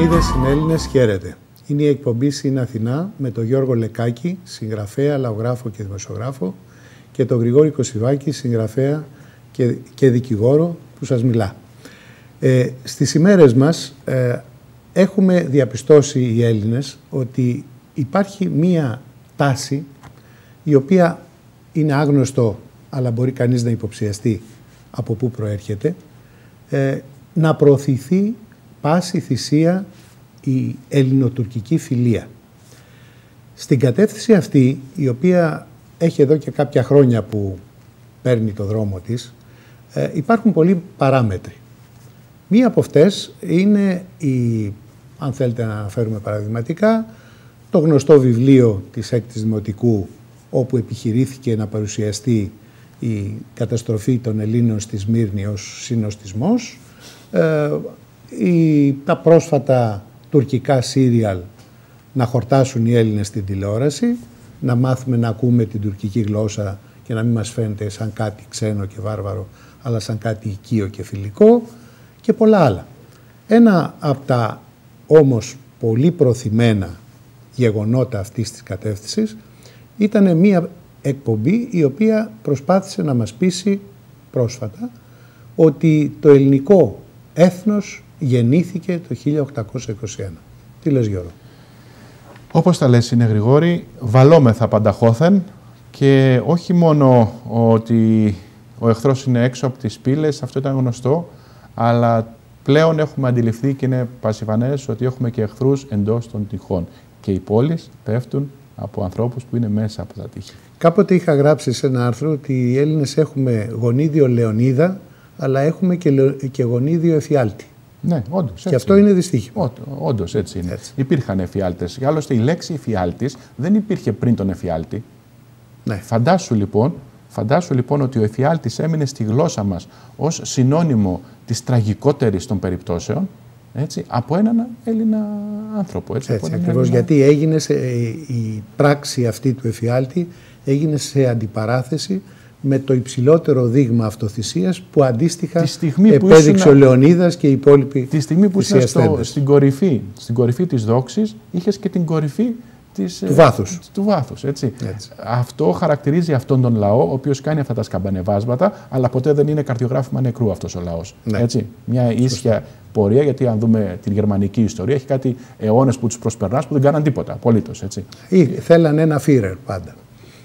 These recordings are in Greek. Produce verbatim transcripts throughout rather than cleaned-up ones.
Ελληνίδες, συνέλληνες, χαίρετε. Είναι η εκπομπή «Συν Αθηνά» με τον Γιώργο Λεκάκη, συγγραφέα, λαογράφο και δημοσιογράφο, και τον Γρηγόρη Κωσιβάκη, συγγραφέα και, και δικηγόρο που σας μιλά. Ε, στις ημέρες μας ε, έχουμε διαπιστώσει οι Έλληνες ότι υπάρχει μία τάση η οποία είναι άγνωστο, αλλά μπορεί κανείς να υποψιαστεί από πού προέρχεται, ε, να προωθηθεί πάση θυσία η ελληνοτουρκική φιλία. Στην κατεύθυνση αυτή, η οποία έχει εδώ και κάποια χρόνια που παίρνει το δρόμο της, ε, υπάρχουν πολλοί παράμετροι. Μία από αυτές είναι, η, αν θέλετε να αναφέρουμε παραδειγματικά, το γνωστό βιβλίο της έκτης Δημοτικού, όπου επιχειρήθηκε να παρουσιαστεί η καταστροφή των Ελλήνων στη Σμύρνη ως συνοστισμός, ε, η, τα πρόσφατα τουρκικά σύριαλ να χορτάσουν οι Έλληνες στην τηλεόραση, να μάθουμε να ακούμε την τουρκική γλώσσα και να μην μας φαίνεται σαν κάτι ξένο και βάρβαρο, αλλά σαν κάτι οικείο και φιλικό, και πολλά άλλα. Ένα από τα όμως πολύ προωθημένα γεγονότα αυτής της κατεύθυνσης ήταν μία εκπομπή η οποία προσπάθησε να μας πείσει πρόσφατα ότι το ελληνικό έθνος γεννήθηκε το χίλια οκτακόσια είκοσι ένα. Τι λες, Γιώργο? Όπως τα λες, είναι Γρηγόρη, βαλόμεθα πανταχώθεν, και όχι μόνο ότι ο εχθρός είναι έξω από τις πύλες, αυτό ήταν γνωστό, αλλά πλέον έχουμε αντιληφθεί και είναι πασιφανές ότι έχουμε και εχθρούς εντός των τυχών. Και οι πόλεις πέφτουν από ανθρώπους που είναι μέσα από τα τείχη. Κάποτε είχα γράψει σε ένα άρθρο ότι οι Έλληνες έχουμε γονίδιο Λεωνίδα, αλλά έχουμε και, και γονίδιο Εφιάλτη. Ναι, όντως. Και αυτό είναι, είναι δυστύχημα. Όντως, έτσι είναι. Έτσι. Υπήρχαν εφιάλτες. Άλλωστε, η λέξη εφιάλτης δεν υπήρχε πριν τον εφιάλτη. Ναι. Φαντάσου λοιπόν, φαντάσου λοιπόν ότι ο εφιάλτης έμεινε στη γλώσσα μας ως συνώνυμο της τραγικότερης των περιπτώσεων, έτσι, από έναν Έλληνα άνθρωπο. Έτσι, έτσι ακριβώς, Έλληνα... γιατί έγινε σε, η πράξη αυτή του εφιάλτη έγινε σε αντιπαράθεση με το υψηλότερο δείγμα αυτοθυσίας που αντίστοιχα που επέδειξε ήσουν... ο Λεωνίδας και οι υπόλοιποι. Τη στιγμή που είσαι στην κορυφή, στην κορυφή της δόξης, είχες και την κορυφή της, του βάθους. Του βάθους, έτσι. Έτσι. Αυτό χαρακτηρίζει αυτόν τον λαό, ο οποίος κάνει αυτά τα σκαμπανεβάσματα, αλλά ποτέ δεν είναι καρδιογράφημα νεκρού αυτός ο λαός. Ναι. Έτσι. Μια ίσια πορεία, γιατί αν δούμε την γερμανική ιστορία, έχει κάτι αιώνες που τους προσπερνάς που δεν κάναν τίποτα, απολύτως. Έτσι. Ή θέλανε ένα φίρερ πάντα.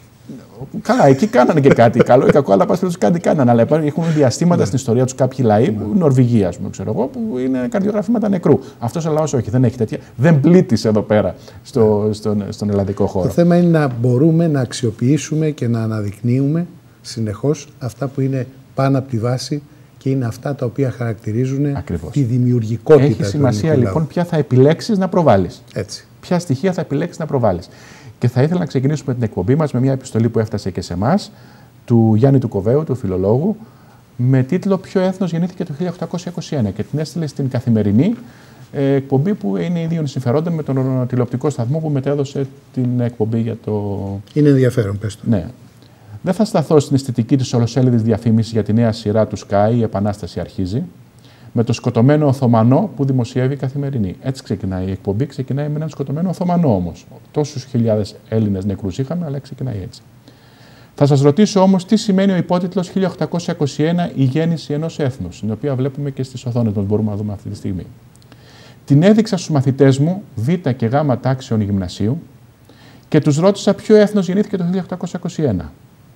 Καλά, εκεί κάνανε και κάτι καλό ή κακό, αλλά πάση περιπτώσει κάτι κάνανε. Αλλά έχουν διαστήματα ναι. στην ιστορία τους κάποιοι λαοί, ναι. Νορβηγία, ας πούμε, ξέρω εγώ, που είναι καρδιογραφήματα νεκρού. Αυτός ο λαός όχι, δεν έχει τέτοια. Δεν πλήττησε εδώ πέρα στο, στον, στον ελλαδικό χώρο. Το θέμα είναι να μπορούμε να αξιοποιήσουμε και να αναδεικνύουμε συνεχώς αυτά που είναι πάνω από τη βάση και είναι αυτά τα οποία χαρακτηρίζουν Ακριβώς. τη δημιουργικότητα. Έχει σημασία λοιπόν ποια θα επιλέξεις να προβάλλεις. Έτσι. Ποια στοιχεία θα επιλέξεις να προβάλλεις. Και θα ήθελα να ξεκινήσουμε την εκπομπή μας με μια επιστολή που έφτασε και σε εμάς, του Γιάννη του Κοβαίου, του φιλολόγου, με τίτλο «Ποιο έθνος γεννήθηκε το χίλια οκτακόσια είκοσι ένα» και την έστειλε στην Καθημερινή, εκπομπή που είναι ιδίων συμφερόντων με τον τηλεοπτικό σταθμό που μετέδωσε την εκπομπή για το... Είναι ενδιαφέρον, πες το. Ναι. Δεν θα σταθώ στην αισθητική της ολοσέλιδης διαφήμισης για τη νέα σειρά του Sky, «Η Επανάσταση αρχίζει», με το σκοτωμένο Οθωμανό που δημοσιεύει η Καθημερινή. Έτσι ξεκινάει η εκπομπή, ξεκινάει με έναν σκοτωμένο Οθωμανό όμως. Τόσους χιλιάδες Έλληνες νεκρούς είχαμε, αλλά ξεκινάει έτσι. Θα σας ρωτήσω όμως τι σημαίνει ο υπότιτλος χίλια οκτακόσια είκοσι ένα, η γέννηση ενός έθνους, την οποία βλέπουμε και στις οθόνες μας, μπορούμε να δούμε αυτή τη στιγμή. Την έδειξα στους μαθητές μου Β και Γ τάξεων γυμνασίου και τους ρώτησα ποιο έθνος γεννήθηκε το χίλια οκτακόσια είκοσι ένα.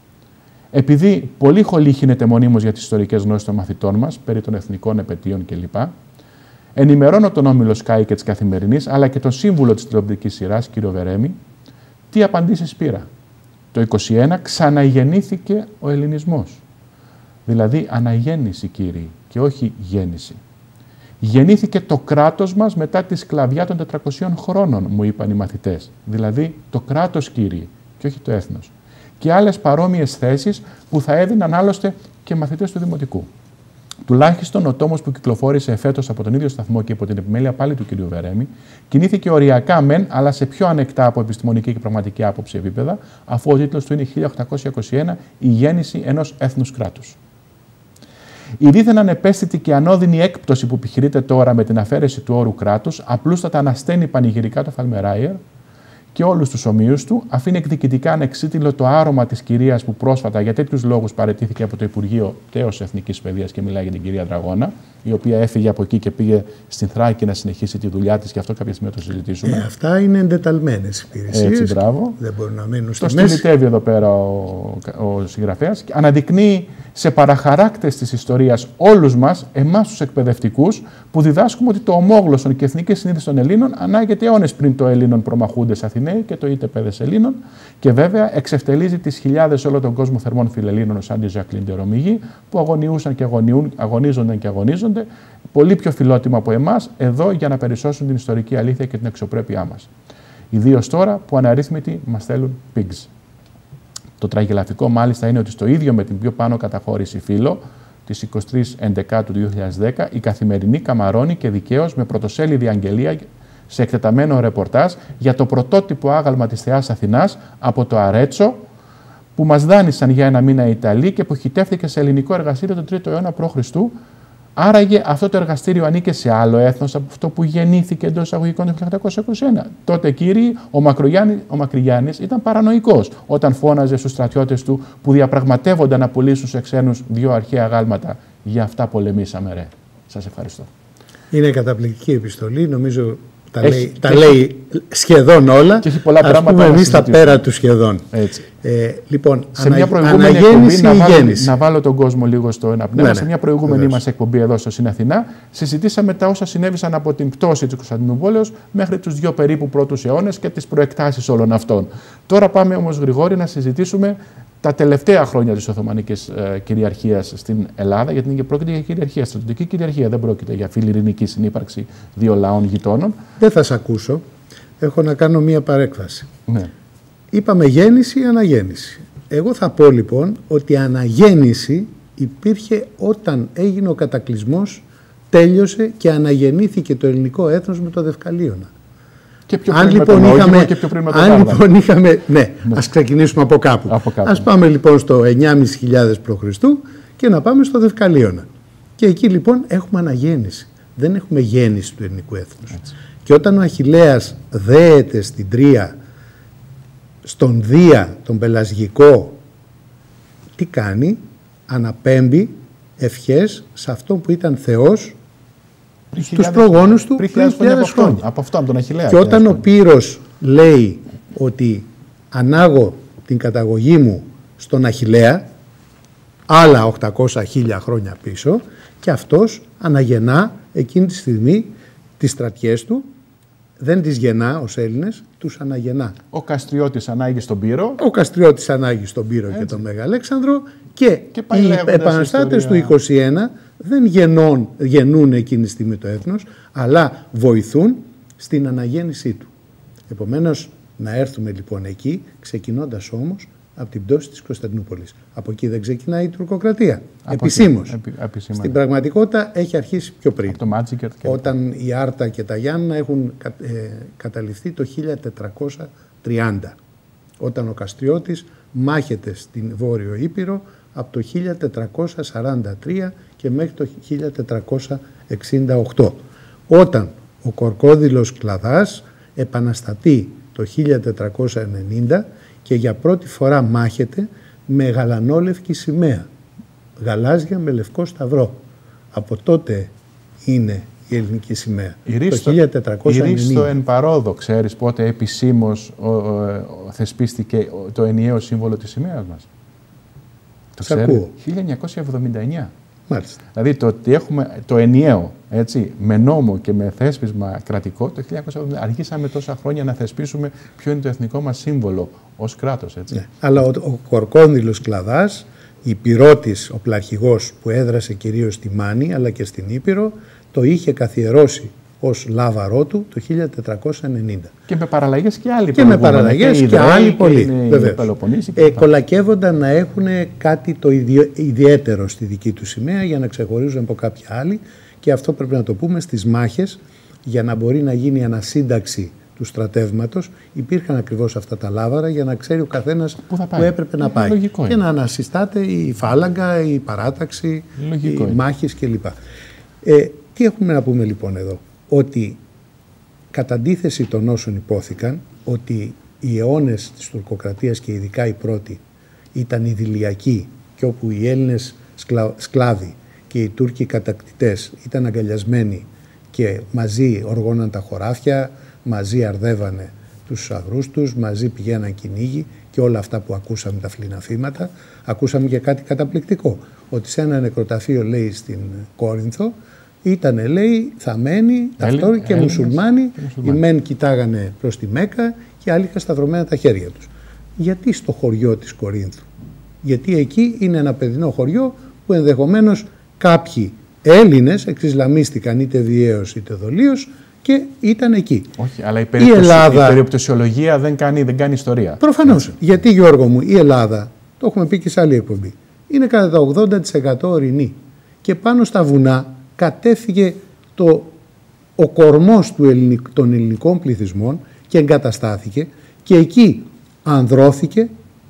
Επειδή πολύ χολήχινεται μονίμως για τις ιστορικές γνώσεις των μαθητών μας, περί των εθνικών επετείων κλπ., ενημερώνω τον όμιλο Sky και της Καθημερινής, αλλά και τον σύμβουλο της τηλεοπτικής σειράς, κύριο Βερέμη, τι απαντήσεις πήρα. Το είκοσι ένα ξαναγεννήθηκε ο ελληνισμός. Δηλαδή αναγέννηση, κύριοι, και όχι γέννηση. Γεννήθηκε το κράτος μας μετά τη σκλαβιά των τετρακοσίων χρόνων, μου είπαν οι μαθητές. Δηλαδή το κράτος, κύριοι, και όχι το έθνος. Και άλλες παρόμοιες θέσεις που θα έδιναν άλλωστε και μαθητές του Δημοτικού. Τουλάχιστον ο τόμος που κυκλοφόρησε εφέτος από τον ίδιο σταθμό και υπό την επιμέλεια πάλι του κ. Βερέμη, κινήθηκε οριακά μεν, αλλά σε πιο ανεκτά από επιστημονική και πραγματική άποψη επίπεδα, αφού ο τίτλος του είναι χίλια οκτακόσια είκοσι ένα, η γέννηση ενός έθνους κράτους. Η δίθεν ανεπαίσθητη και ανώδυνη έκπτωση που επιχειρείται τώρα με την αφαίρεση του όρου κράτους απλούστατα ανασταίνει πανηγυρικά το Φαλμεράιερ και όλους τους ομοίους του, αφήνει εκδικητικά ανεξίτηλο το άρωμα της κυρίας που πρόσφατα για τέτοιους λόγους παραιτήθηκε από το Υπουργείο Τέος Εθνικής Παιδείας, και μιλάει για την κυρία Δραγώνα, η οποία έφυγε από εκεί και πήγε στην Θράκη να συνεχίσει τη δουλειά της, και αυτό κάποια στιγμή θα το συζητήσουμε. Ε, αυτά είναι εντεταλμένες υπηρεσίες. Έτσι, μπράβο. Δεν μπορούν να μείνουν στη μέση. μέση. Το στυλιτεύει εδώ πέρα ο, ο συγγραφέας. Αναδεικνύει σε παραχαράκτες της ιστορίας όλους μας, εμάς τους εκπαιδευτικούς, που διδάσκουμε ότι το ομόγλωσσον και εθνική συνείδηση των Ελλήνων ανάγεται αιώνες πριν το Ελλήνων προμαχούντες Αθηναίοι και το είτε παιδες Ελλήνων, και βέβαια εξευτελίζει τις χιλιάδες όλο τον κόσμο θερμών φιλελλήνων σαν τη Ζακλίν ντε Ρομιγή, που αγωνιούσαν και αγωνιούν, αγωνίζονταν και αγωνίζονται, πολύ πιο φιλότιμα από εμάς, εδώ για να περισσώσουν την ιστορική αλήθεια και την αξιοπρέπειά μας. Ιδίως τώρα που αναρρύθμιτοι μας θέλουν pigs. Το τραγελαφικό μάλιστα είναι ότι στο ίδιο με την πιο πάνω καταχώρηση φύλο, της εικοστή τρίτη Ενδεκάτου του δύο χιλιάδες δέκα, η Καθημερινή καμαρώνει και δικαίως με πρωτοσέλιδη αγγελία σε εκτεταμένο ρεπορτάζ για το πρωτότυπο άγαλμα της Θεάς Αθηνάς από το Αρέτσο, που μας δάνεισαν για ένα μήνα οι Ιταλοί και που χυτεύτηκε σε ελληνικό εργαστήριο τον τρίτο αιώνα προ Χριστού. Άραγε αυτό το εργαστήριο ανήκε σε άλλο έθνος από αυτό που γεννήθηκε εντός εισαγωγικών το χίλια οκτακόσια είκοσι ένα. Τότε, κύριοι, ο, ο Μακρυγιάννης ήταν παρανοϊκός όταν φώναζε στους στρατιώτες του που διαπραγματεύονταν να πουλήσουν σε ξένους δύο αρχαία αγάλματα. Για αυτά πολεμήσαμε, ρε. Σας ευχαριστώ. Είναι καταπληκτική επιστολή. Νομίζω τα, έχει, λέει, τα λέει σχεδόν όλα. Και έχει πολλά Ας πράγματα. πούμε εμείς τα πέρα του σχεδόν. Έτσι. Ε, λοιπόν, σε ανα, μια προηγούμενη εκπομπή, να βάλω, να βάλω τον κόσμο λίγο στο ένα πνεύμα, ναι, σε μια προηγούμενη μας εκπομπή εδώ στο Συν Αθηνά, συζητήσαμε τα όσα συνέβησαν από την πτώση της Κωνσταντινούπολης μέχρι τους δύο περίπου πρώτους αιώνες και τις προεκτάσεις όλων αυτών. Τώρα πάμε όμως, Γρηγόρη, να συζητήσουμε τα τελευταία χρόνια της Οθωμανικής ε, κυριαρχίας στην Ελλάδα, γιατί πρόκειται για κυριαρχία, στρατιωτική κυριαρχία, δεν πρόκειται για φιλιρινική συνύπαρξη δύο λαών γειτόνων. Δεν θα σε ακούσω. Έχω να κάνω μία παρέκβαση. Ναι. Είπαμε γέννηση ή αναγέννηση. Εγώ θα πω λοιπόν ότι η αναγέννηση υπήρχε όταν έγινε ο κατακλυσμός, τέλειωσε και αναγεννήθηκε το ελληνικό έθνος με το Δευκαλίωνα. Και πιο αν πριν λοιπόν με τον είχαμε, και πιο πριν με τον αν Άρδαλο. λοιπόν είχαμε, ναι, ναι, ας ξεκινήσουμε από κάπου. από κάπου. Ας πάμε λοιπόν στο εννιά χιλιάδες π.Χ. και να πάμε στο Δευκαλίωνα. Και εκεί λοιπόν έχουμε αναγέννηση. Δεν έχουμε γέννηση του ελληνικού έθνους. Έτσι. Και όταν ο Αχιλλέας δέεται στην Τρία, στον Δία, τον Πελασγικό, τι κάνει? Αναπέμπει ευχές σε αυτόν που ήταν Θεός στους προγόνους του πριν χιλιάδες χρόνια. Από αυτό, από τον Αχιλλέα. Και όταν ο Πύρος λέει ότι ανάγω την καταγωγή μου στον Αχιλλέα, άλλα οκτακόσια χίλια χρόνια πίσω, και αυτός αναγεννά εκείνη τη στιγμή τις στρατιές του. Δεν τις γεννά ως Έλληνες, τους αναγεννά. Ο Καστριώτης ανάγει στον Πύρο. Ο Καστριώτης ανάγει στον Πύρο. Έτσι. Και τον Μεγαλέξανδρο. Και, και οι επαναστάτες του είκοσι ένα δεν γεννών, γεννούν εκείνη τη στιγμή το έθνος, αλλά βοηθούν στην αναγέννησή του. Επομένως, να έρθουμε λοιπόν εκεί, ξεκινώντας όμως από την πτώση της Κωνσταντινούπολης. Από εκεί δεν ξεκινάει η τουρκοκρατία. Επισήμως. Επι, Στην πραγματικότητα έχει αρχίσει πιο πριν. Όταν η Άρτα και τα Γιάννενα έχουν ε, καταληφθεί το χίλια τετρακόσια τριάντα. Όταν ο Καστριώτης μάχεται στην Βόρειο Ήπειρο από το χίλια τετρακόσια σαράντα τρία και μέχρι το χίλια τετρακόσια εξήντα οκτώ. Όταν ο Κορκόδηλος Κλαδάς επαναστατεί το χίλια τετρακόσια ενενήντα και για πρώτη φορά μάχεται με γαλανόλευκη σημαία, γαλάζια με λευκό σταυρό. Από τότε είναι η ελληνική σημαία, το χίλια τετρακόσια ενενήντα. Η Ρίστο εν παρόδο, ξέρεις πότε επισήμως ο, ο, ο, θεσπίστηκε το ενιαίο σύμβολο της σημαίας μας? Το ξέρει? χίλια εννιακόσια εβδομήντα εννιά. Μάλιστα. Δηλαδή το ότι έχουμε το ενιαίο, έτσι, με νόμο και με θέσπισμα κρατικό, το χίλια εννιακόσια εβδομήντα αργήσαμε τόσα χρόνια να θεσπίσουμε ποιο είναι το εθνικό μας σύμβολο ως κράτος. Έτσι. Ναι. Αλλά ο, ο Κορκόνδυλος Κλαδάς, υπηρώτης, ο πλαρχηγός που έδρασε κυρίως στη Μάνη αλλά και στην Ήπειρο, το είχε καθιερώσει ως λάβαρό του το χίλια τετρακόσια ενενήντα. Και με παραλλαγές και άλλοι. Και με παραλλαγές και, και άλλοι πολλοί. Ε, κολακεύονταν να έχουν κάτι το ιδιαίτερο στη δική του σημαία για να ξεχωρίζουν από κάποια άλλη, και αυτό πρέπει να το πούμε στις μάχες, για να μπορεί να γίνει ανασύνταξη του του στρατεύματος υπήρχαν ακριβώς αυτά τα λάβαρα για να ξέρει ο καθένας που, που έπρεπε να πάει. Λογικό και είναι. να ανασυστάται η φάλαγγα, η παράταξη, Λογικό οι μάχες κλπ. Ε, τι έχουμε να πούμε λοιπόν εδώ? Ότι κατά αντίθεση των όσων υπόθηκαν, ότι οι αιώνες της τουρκοκρατίας και ειδικά οι πρώτοι ήταν ιδηλιακοί και όπου οι Έλληνες σκλα... σκλάβοι και οι Τούρκοι κατακτητές ήταν αγκαλιασμένοι και μαζί οργώναν τα χωράφια, μαζί αρδεύανε τους αγρούς τους, μαζί πηγαίναν κυνήγι και όλα αυτά που ακούσαμε τα φλιναφήματα. Ακούσαμε και κάτι καταπληκτικό, ότι σε ένα νεκροταφείο, λέει, στην Κόρινθο ήτανε, λέει, θαμμένοι ταυτόχρονα και Έλληνες, μουσουλμάνοι. και μουσουλμάνοι. Οι μεν κοιτάγανε προς τη Μέκα και οι άλλοι είχαν σταυρωμένα τα χέρια τους. Γιατί στο χωριό της Κορίνθου? Γιατί εκεί είναι ένα παιδινό χωριό που ενδεχομένως κάποιοι Έλληνες εξισλαμίστηκαν είτε διέως είτε δολίως και ήταν εκεί. Όχι, αλλά η, περιπτωση... η, Ελλάδα... η περιπτωσιολογία δεν κάνει, δεν κάνει ιστορία. Προφανώς. Έτσι. Γιατί, Γιώργο μου, η Ελλάδα, το έχουμε πει και σε άλλη εκπομπή, είναι κατά τα ογδόντα τοις εκατό ορεινή. Και πάνω στα βουνά κατέφυγε το, ο κορμός του ελληνικ... των ελληνικών πληθυσμών και εγκαταστάθηκε και εκεί ανδρώθηκε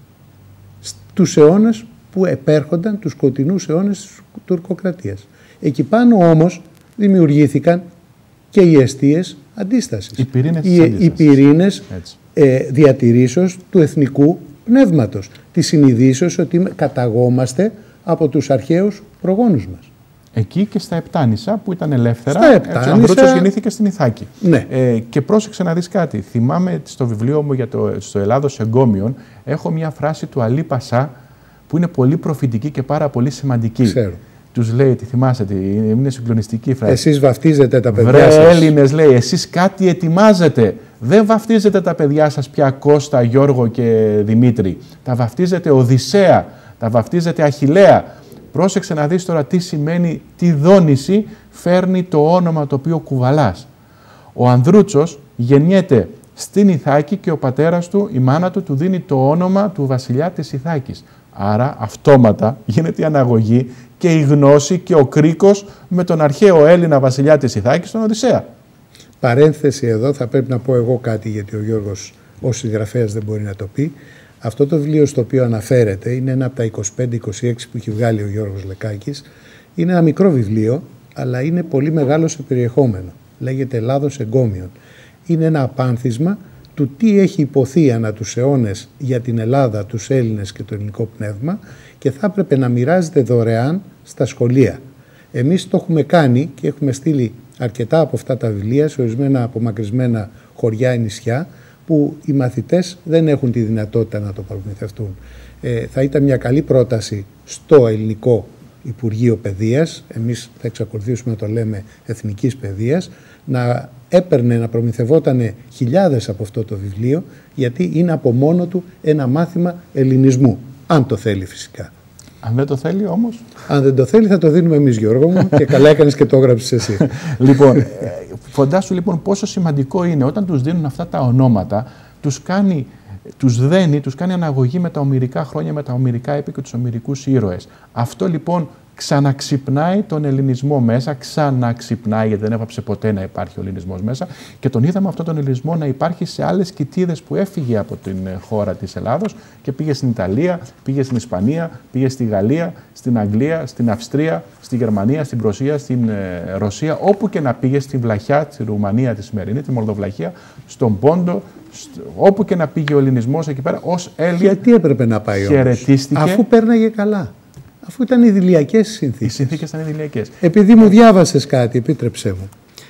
στους αιώνες που επέρχονταν, τους σκοτεινούς αιώνες της τουρκοκρατίας. Εκεί πάνω όμως δημιουργήθηκαν και οι εστίες αντίστασης. Οι πυρήνες, οι, οι πυρήνες ε, διατηρήσεως του εθνικού πνεύματος. Τη συνειδήσεως ότι καταγόμαστε από τους αρχαίους προγόνους μας. Εκεί και στα Επτάνησα που ήταν ελεύθερα. Στα Επτάνησα... Ο Ανδρούτσος γεννήθηκε στην Ιθάκη. Ναι. Ε, και πρόσεξε να δεις κάτι. Θυμάμαι στο βιβλίο μου για το, στο Ελλάδος Εγκόμιον, έχω μια φράση του Αλή Πασά που είναι πολύ προφητική και πάρα πολύ σημαντική. Ξέρω. Τους λέει, τη θυμάσαι, είναι συγκλονιστική φράση. Εσείς βαφτίζετε τα παιδιά Βρε, σας. Έλληνες, λέει, εσείς κάτι ετοιμάζετε. Δεν βαφτίζετε τα παιδιά σας πια Κώστα, Γιώργο και Δημήτρη. Τα βαφτίζετε Οδυσσέα, τα βαφτίζετε Αχιλλέα. Πρόσεξε να δεις τώρα τι σημαίνει, τι δόνηση φέρνει το όνομα το οποίο κουβαλάς. Ο Ανδρούτσος γεννιέται στην Ιθάκη και ο πατέρας του, η μάνα του, του δίνει το όνομα του βασιλιά της Ιθάκης. Άρα αυτόματα γίνεται η αναγωγή και η γνώση και ο κρίκος με τον αρχαίο Έλληνα βασιλιά της Ιθάκης, τον Οδυσσέα. Παρένθεση εδώ, θα πρέπει να πω εγώ κάτι, γιατί ο Γιώργος ως συγγραφέας δεν μπορεί να το πει. Αυτό το βιβλίο στο οποίο αναφέρεται είναι ένα από τα είκοσι πέντε είκοσι έξι που έχει βγάλει ο Γιώργος Λεκάκης. Είναι ένα μικρό βιβλίο, αλλά είναι πολύ μεγάλο σε περιεχόμενο. Λέγεται Ελλάδος Εγκόμιον. Είναι ένα απάνθισμα του τι έχει υποθεί ανά τους αιώνες για την Ελλάδα, τους Έλληνες και το ελληνικό πνεύμα και θα έπρεπε να μοιράζεται δωρεάν στα σχολεία. Εμείς το έχουμε κάνει και έχουμε στείλει αρκετά από αυτά τα βιβλία σε ορισμένα απομακρυσμένα χωριά ή νησιά που οι μαθητές δεν έχουν τη δυνατότητα να το προμηθευτούν. Ε, θα ήταν μια καλή πρόταση στο ελληνικό Υπουργείο Παιδείας, εμείς θα εξακολουθήσουμε να το λέμε Εθνικής Παιδείας, να έπαιρνε, να προμηθευόταν χιλιάδες από αυτό το βιβλίο, γιατί είναι από μόνο του ένα μάθημα ελληνισμού, αν το θέλει φυσικά. Αν δεν το θέλει όμως... Αν δεν το θέλει θα το δίνουμε εμείς, Γιώργο μου, και καλά έκανες και το έγραψες εσύ. Λοιπόν, φαντάσου λοιπόν πόσο σημαντικό είναι όταν τους δίνουν αυτά τα ονόματα, τους κάνει... Τους δένει, τους κάνει αναγωγή με τα ομηρικά χρόνια, με τα ομηρικά έπη και τους ομηρικούς ήρωες. Αυτό λοιπόν ξαναξυπνάει τον ελληνισμό μέσα, ξαναξυπνάει, γιατί δεν έπαψε ποτέ να υπάρχει ο ελληνισμός μέσα και τον είδαμε αυτόν τον ελληνισμό να υπάρχει σε άλλες κοιτίδες που έφυγε από την χώρα της Ελλάδος και πήγε στην Ιταλία, πήγε στην Ισπανία, πήγε στη Γαλλία, στην Αγγλία, στην Αυστρία, στη Γερμανία, στην Προσία, στην ε, Ρωσία, όπου και να πήγε, στη Βλαχιά, στη Ρουμανία τη σημερινή, τη Μολδοβλαχία, στον Πόντο, όπου και να πήγε ο ελληνισμός εκεί πέρα, ως Έλλην. Γιατί έπρεπε να πάει όμως, αφού πέρναγε καλά, αφού ήταν ιδηλιακές οι συνθήκες. Οι συνθήκες ήταν ιδηλιακές. Επειδή μου διάβασες κάτι, επίτρεψέ μου,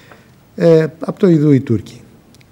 ε, από το Ιδού οι Τούρκοι.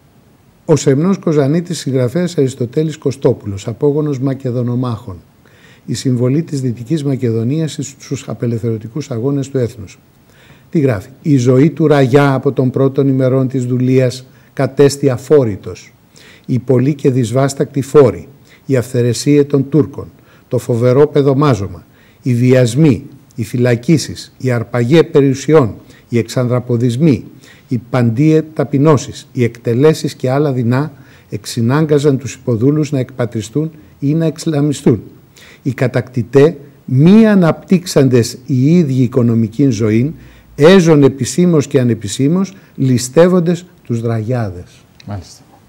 Ο Σεμνός Κοζανίτης, συγγραφέας Αριστοτέλης Κωστόπουλος, απόγονος Μακεδονομάχων. Η συμβολή της Δυτικής Μακεδονίας στους απελευθερωτικούς αγώνες του έθνους. Τι γράφει? Η ζωή του Ραγιά από των πρώτων ημερών της δουλείας κατέστη αφόρητος. Η πολύ και δυσβάστακτη φόρη, η αυθαιρεσία των Τούρκων, το φοβερό παιδομάζωμα, οι βιασμοί, οι φυλακίσεις, οι αρπαγέ περιουσιών, οι εξανδραποδισμοί, οι παντίε ταπεινώσεις, οι εκτελέσεις και άλλα δεινά εξυνάγκαζαν τους υποδούλους να εκπατριστούν ή να εξλαμιστούν. Οι κατακτητέ, μη αναπτύξαντες οι ίδιοι οικονομική ζωή, έζων επισήμως και ανεπισήμως, ληστεύοντες τους δραγιάδες. Μάλιστα.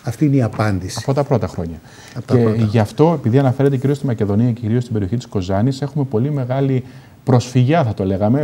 Αυτή είναι η απάντηση. Από τα πρώτα χρόνια. Από και πρώτα. γι' αυτό, επειδή αναφέρεται κυρίως στη Μακεδονία και κυρίως στην περιοχή της Κοζάνης, έχουμε πολύ μεγάλη προσφυγιά, θα το λέγαμε,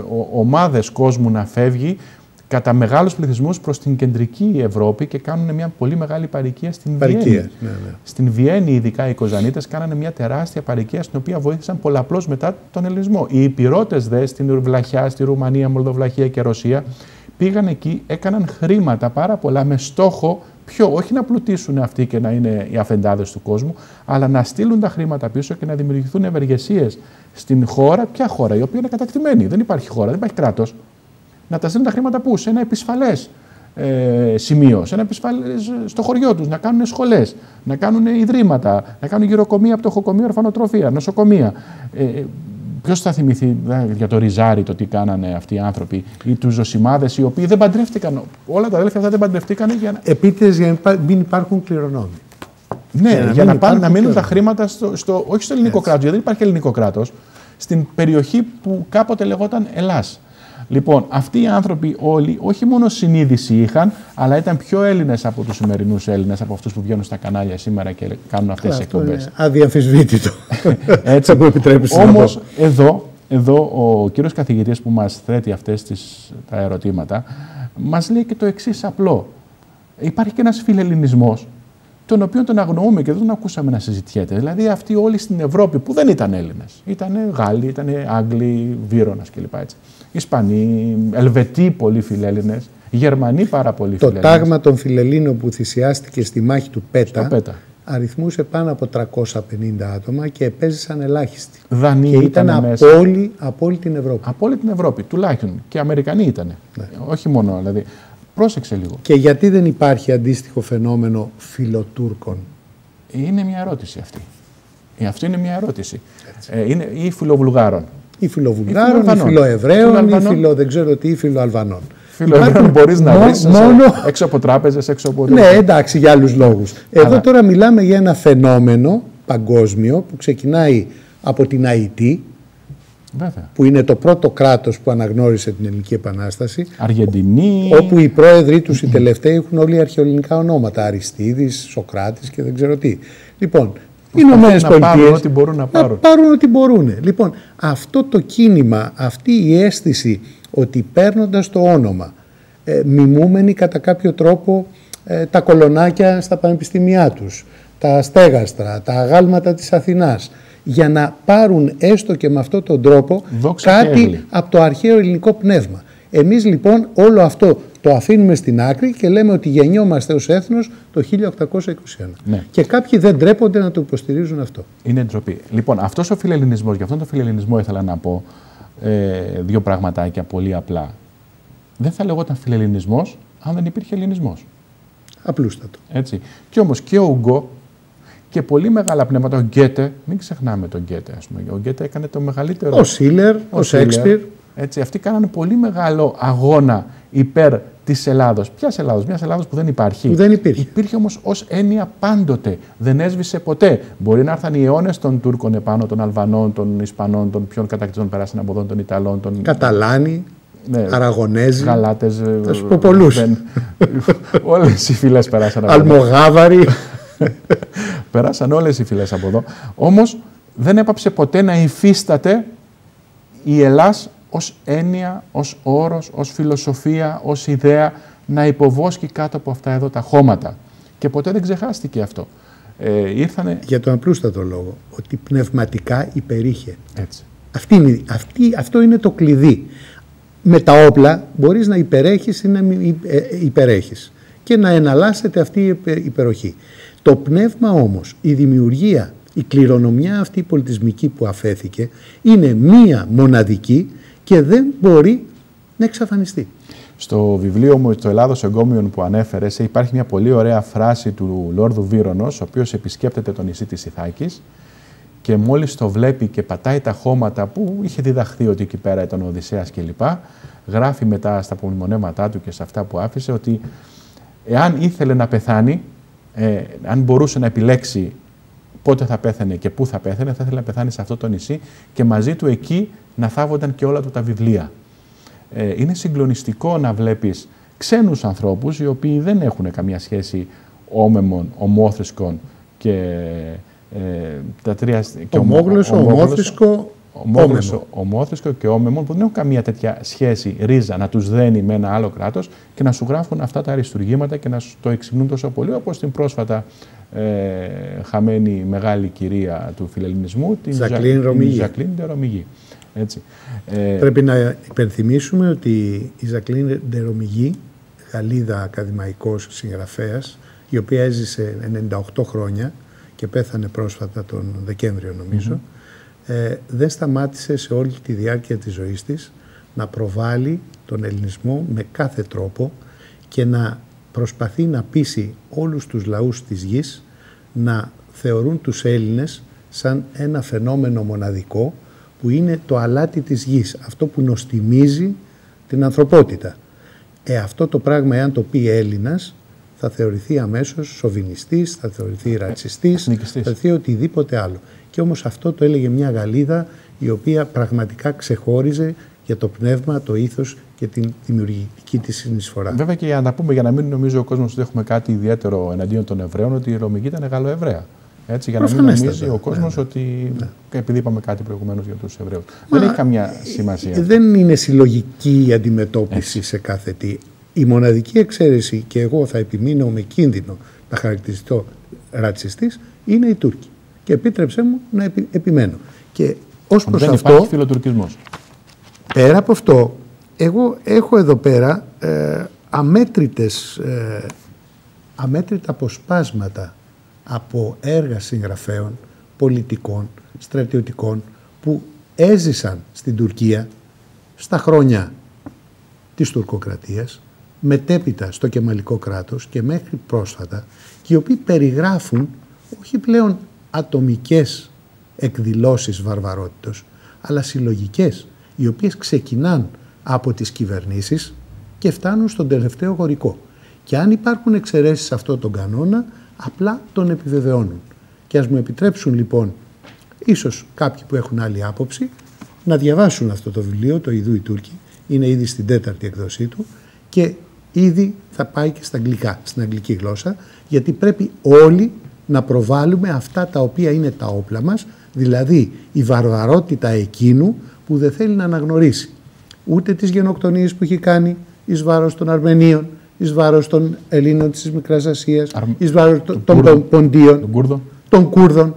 ομάδες κόσμου να φεύγει κατά μεγάλους πληθυσμούς προς την κεντρική Ευρώπη και κάνουν μια πολύ μεγάλη παροικία στην Παροικία, Βιέννη. ναι, ναι. Στην Βιέννη, ειδικά οι Κοζανίτες, κάνανε μια τεράστια παροικία στην οποία βοήθησαν πολλαπλώς μετά τον Ελληνισμό. Οι Υπηρώτες δε στην Βλαχιά, στη Ρουμανία, Μολδοβλαχία και Ρωσία πήγαν εκεί, έκαναν χρήματα πάρα πολλά με στόχο ποιο, όχι να πλουτίσουν αυτοί και να είναι οι αφεντάδες του κόσμου, αλλά να στείλουν τα χρήματα πίσω και να δημιουργηθούν ευεργεσίες στην χώρα. Ποια χώρα, η οποία είναι κατακτημένη, δεν υπάρχει χώρα, δεν υπάρχει κράτος. Να τα στείλουν τα χρήματα πού, σε ένα επισφαλές ε, σημείο, σε ένα επισφαλές, στο χωριό τους, να κάνουν σχολές, να κάνουν ιδρύματα, να κάνουν γυροκομεία, πτωχοκομεία, ορφανοτροφία, νοσοκομεία. Ε, Ποιος θα θυμηθεί για το Ριζάρι το τι κάνανε αυτοί οι άνθρωποι, ή τους Ζωσιμάδες, οι οποίοι δεν παντρεύτηκαν. Όλα τα αδέλφια αυτά δεν παντρευτήκαν για να. Επίτηδες για να μην υπάρχουν κληρονόμοι. Ναι, για να, για να, πάνε, να μείνουν τα χρήματα στο, στο, όχι στο ελληνικό κράτος, γιατί δεν υπάρχει ελληνικό κράτος, στην περιοχή που κάποτε λεγόταν Ελλάς. Λοιπόν, αυτοί οι άνθρωποι όλοι όχι μόνο συνείδηση είχαν, αλλά ήταν πιο Έλληνες από τους σημερινούς Έλληνες, από αυτούς που βγαίνουν στα κανάλια σήμερα και κάνουν αυτές τις εκπομπές. Αδιαμφισβήτητο. Έτσι. μου επιτρέπεις να Όμως, πω. εδώ, εδώ ο κύριος καθηγητής που μας θέτει αυτές τις, τα ερωτήματα, μας λέει και το εξής απλό. Υπάρχει και ένας φιλελληνισμός, τον οποίο τον αγνοούμε και δεν τον ακούσαμε να συζητιέται. Δηλαδή, αυτοί όλοι στην Ευρώπη που δεν ήταν Έλληνες. Ήταν Γάλλοι, ήταν Άγγλοι, Βύρονας κλπ. Έτσι. Ισπανοί, Ελβετοί πολύ φιλέλληνες, Γερμανοί πάρα πολύ το φιλέλληνες. Το τάγμα των φιλελλήνων που θυσιάστηκε στη μάχη του Πέτα, Πέτα. αριθμούσε πάνω από τριακόσια πενήντα άτομα και επέζησαν ελάχιστοι. Δανείοι και ήταν, ήταν από, μέσα. όλη, από όλη την Ευρώπη. Από όλη την Ευρώπη, τουλάχιστον. Και Αμερικανοί ήταν. Ναι. Όχι μόνο, δηλαδή. Πρόσεξε λίγο. Και γιατί δεν υπάρχει αντίστοιχο φαινόμενο φιλοτούρκων? Είναι μια ερώτηση αυτή. Αυτό είναι μια ερώτηση. Ε, είναι, ή φιλοβουλγάρων. Ή φιλοβουλγάρων, ή φιλοεβραίων, ή φιλο δεν ξέρω τι, ή φιλοαλβανών. Φιλοεβραίων μπορείς να βρεις μόνο... έξω από τράπεζες, έξω από... Ναι, εντάξει, για άλλους λόγους. Εδώ Αλλά... τώρα μιλάμε για ένα φαινόμενο παγκόσμιο που ξεκινάει από την Αϊτή, Βέβαια. που είναι το πρώτο κράτος που αναγνώρισε την Ελληνική Επανάσταση. Αργεντινή. Όπου οι πρόεδροι τους, οι τελευταίοι, έχουν όλοι αρχαιοελληνικά ονόματα. Αριστίδης, Σοκράτης και δεν ξέρω τι. Λοιπόν, οι Ηνωμένες να Πολιτείες πάρουν ό,τι μπορούν να πάρουν. Να πάρουν ό,τι μπορούν. Λοιπόν, αυτό το κίνημα, αυτή η αίσθηση ότι παίρνοντας το όνομα, ε, μιμούμενοι κατά κάποιο τρόπο ε, τα κολονάκια στα πανεπιστήμια τους, τα στέγαστρα, τα αγάλματα της Αθηνάς, για να πάρουν έστω και με αυτόν τον τρόπο Δόξα κάτι από το αρχαίο ελληνικό πνεύμα. Εμείς λοιπόν όλο αυτό το αφήνουμε στην άκρη και λέμε ότι γεννιόμαστε ως έθνος το χίλια οκτακόσια είκοσι ένα. Ναι. Και κάποιοι δεν ντρέπονται να το υποστηρίζουν αυτό. Είναι ντροπή. Λοιπόν, αυτός ο φιλελληνισμός, για αυτόν τον φιλελληνισμό ήθελα να πω ε, δύο πραγματάκια πολύ απλά. Δεν θα λεγόταν φιλελληνισμός αν δεν υπήρχε ελληνισμός. Απλούστατο. Έτσι. Και όμως και ο Ουγκό και πολύ μεγάλα πνεύματα, ο Γκέτε, μην ξεχνάμε τον Γκέτε, ας πούμε. Ο Γκέτε έκανε το μεγαλύτερο. Ο Σίλερ, ο, ο Σέξπιρ. Έτσι, αυτοί κάνανε πολύ μεγάλο αγώνα υπέρ της Ελλάδος. Ποιας Ελλάδος, μιας Ελλάδος που δεν υπάρχει. Που δεν υπήρχε. Υπήρχε όμως ως έννοια πάντοτε. Δεν έσβησε ποτέ. Μπορεί να έρθαν οι αιώνες των Τούρκων επάνω, των Αλβανών, των Ισπανών, των ποιων κατακτητών περάσαν από εδώ, των Ιταλών, των. Καταλάνοι. Ναι, Αραγωνέζοι, Γαλάτες, θα σου πω πολλούς. Όλες οι φυλές περάσαν από εδώ. Αλμογάβαροι. Περάσαν όλες οι φυλές από εδώ. Όμως δεν έπαψε ποτέ να υφίσταται η Ελλάς ως έννοια, ως όρος, ως φιλοσοφία, ως ιδέα να υποβόσκει κάτω από αυτά εδώ τα χώματα. Και ποτέ δεν ξεχάστηκε αυτό. Ε, ήρθανε... Για τον απλούστατο λόγο, ότι πνευματικά υπερήχε. Έτσι. Αυτή είναι, αυτή, αυτό είναι το κλειδί. Με τα όπλα μπορείς να υπερέχεις ή να υπερέχεις και να εναλλάσσεται αυτή η υπεροχή. Το πνεύμα όμως, η δημιουργία, η κληρονομιά αυτή η πολιτισμική που αφέθηκε είναι μία μοναδική και δεν μπορεί να εξαφανιστεί. Στο βιβλίο μου «Το Ελλάδος Εγκόμιον» που ανέφερες υπάρχει μια πολύ ωραία φράση του Λόρδου Βύρονος, ο οποίος επισκέπτεται το νησί της Ιθάκης και μόλις το βλέπει και πατάει τα χώματα που είχε διδαχθεί ότι εκεί πέρα ήταν ο Οδυσσέας κλπ. Γράφει μετά στα απομνημονέματά του και σε αυτά που άφησε ότι εάν ήθελε να πεθάνει, ε, αν μπορούσε να επιλέξει πότε θα πέθανε και πού θα πέθανε, θα ήθελε να πεθάνει σε αυτό το νησί και μαζί του εκεί να θάβονταν και όλα του τα βιβλία. Ε, είναι συγκλονιστικό να βλέπεις ξένους ανθρώπους οι οποίοι δεν έχουν καμία σχέση όμεμων, ομόθρησκων και ε, τα τρία... Ομόγλωσσο, ομόθρησκο, ομόγλωσσο, ομόθρησκο και όμεμων που δεν έχουν καμία τέτοια σχέση, ρίζα, να τους δένει με ένα άλλο κράτος και να σου γράφουν αυτά τα αριστουργήματα και να σου το εξυμνούν τόσο πολύ, όπως την πρόσφατα ε, χαμένη μεγάλη κυρία του φιλελληνισμού, την Ζακλίν ντε Ρωμιγή. Έτσι. Πρέπει να υπενθυμίσουμε ότι η Ζακλίν ντε Ρωμιγή, Γαλλίδα ακαδημαϊκός συγγραφέας, η οποία έζησε ενενήντα οκτώ χρόνια και πέθανε πρόσφατα τον Δεκέμβριο νομίζω, mm-hmm. ε, δεν σταμάτησε σε όλη τη διάρκεια της ζωής της να προβάλλει τον ελληνισμό με κάθε τρόπο και να προσπαθεί να πείσει όλους τους λαούς της γης να θεωρούν τους Έλληνες σαν ένα φαινόμενο μοναδικό που είναι το αλάτι της γης, αυτό που νοστιμίζει την ανθρωπότητα. Ε, αυτό το πράγμα, εάν το πει Έλληνας, θα θεωρηθεί αμέσως σοβινιστής, θα θεωρηθεί ρατσιστής, θα θεωρηθεί οτιδήποτε άλλο. Και όμως αυτό το έλεγε μια Γαλλίδα η οποία πραγματικά ξεχώριζε για το πνεύμα, το ήθος και την δημιουργική της συνεισφορά. Βέβαια και για να πούμε, για να μην νομίζει ο κόσμος ότι έχουμε κάτι ιδιαίτερο εναντίον των Εβραίων, ότι η Ρωμιγή ήταν Γαλλοεβραία. Έτσι, για να μην νομίζει ο κόσμος ναι, ναι. ότι. Ναι. επειδή είπαμε κάτι προηγουμένως για τους Εβραίους. Μα, δεν έχει καμιά σημασία. Δεν είναι συλλογική η αντιμετώπιση Έτσι. σε κάθε τι. Η μοναδική εξαίρεση, και εγώ θα επιμείνω με κίνδυνο να χαρακτηριστώ ρατσιστής, είναι οι Τούρκοι. Και επίτρεψέ μου να επι, επιμένω. Και ως προς δεν αυτό. Υπάρχει φιλοτουρκισμός. Πέρα από αυτό, εγώ έχω εδώ πέρα ε, αμέτρητες, ε, αμέτρητα αποσπάσματα από έργα συγγραφέων, πολιτικών, στρατιωτικών που έζησαν στην Τουρκία στα χρόνια της τουρκοκρατίας, μετέπειτα στο κεμαλικό κράτος και μέχρι πρόσφατα, και οι οποίοι περιγράφουν όχι πλέον ατομικές εκδηλώσεις βαρβαρότητος, αλλά συλλογικές, οι οποίες ξεκινάν από τις κυβερνήσεις και φτάνουν στον τελευταίο γορικό. Και αν υπάρχουν εξαιρέσεις σε αυτό τον κανόνα, απλά τον επιβεβαιώνουν. Και ας μου επιτρέψουν λοιπόν, ίσως κάποιοι που έχουν άλλη άποψη, να διαβάσουν αυτό το βιβλίο, το Ιδού οι Τούρκοι, είναι ήδη στην τέταρτη εκδοσή του και ήδη θα πάει και στα αγγλικά, στην αγγλική γλώσσα, γιατί πρέπει όλοι να προβάλλουμε αυτά τα οποία είναι τα όπλα μας, δηλαδή η βαρβαρότητα εκείνου που δεν θέλει να αναγνωρίσει ούτε τις γενοκτονίες που έχει κάνει εις βάρος των Αρμενίων, εις βάρος των Ελλήνων της Μικράς Ασίας, Αρ... εις βάρος των, των Κούρδο. Ποντίων, των Κούρδων. Των Κούρδων.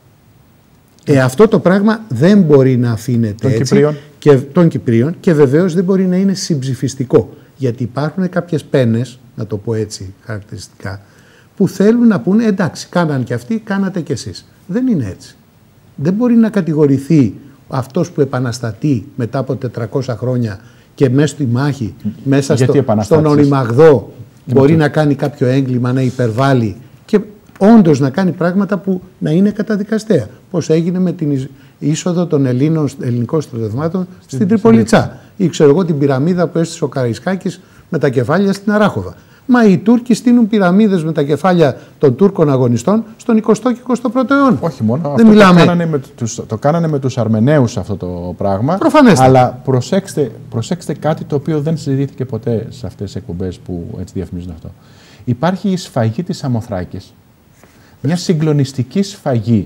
Ε, αυτό το πράγμα δεν μπορεί να αφήνεται των έτσι, Κυπρίων. Και, των Κυπρίων, και βεβαίως δεν μπορεί να είναι συμψηφιστικό, γιατί υπάρχουν κάποιες πένες, να το πω έτσι χαρακτηριστικά, που θέλουν να πούνε εντάξει, κάναν και αυτοί, κάνατε κι εσείς. Δεν είναι έτσι. Δεν μπορεί να κατηγορηθεί αυτός που επαναστατεί μετά από τετρακόσια χρόνια και μέσα στη μάχη, μέσα στο, στον Οριμαγδό, μπορεί να κάνει κάποιο έγκλημα, να υπερβάλλει και όντως να κάνει πράγματα που να είναι καταδικαστέα. Πώς έγινε με την είσοδο των Ελλήνων, ελληνικών στρατευμάτων στην, στην Τριπολιτσά. Ή ξέρω εγώ την πυραμίδα που έστησε ο Καραϊσκάκης με τα κεφάλια στην Αράχοβα. Μα οι Τούρκοι στείνουν πυραμίδες με τα κεφάλια των Τούρκων αγωνιστών στον εικοστό και εικοστό πρώτο αιώνα. Όχι μόνο. Δεν αυτό μιλάμε... το, κάνανε με τους, το κάνανε με τους Αρμεναίους αυτό το πράγμα. Προφανέστατα. Αλλά προσέξτε, προσέξτε κάτι το οποίο δεν συζητήθηκε ποτέ σε αυτές τις εκπομπές που έτσι διαφημίζουν αυτό. Υπάρχει η σφαγή της Σαμοθράκης. Μια συγκλονιστική σφαγή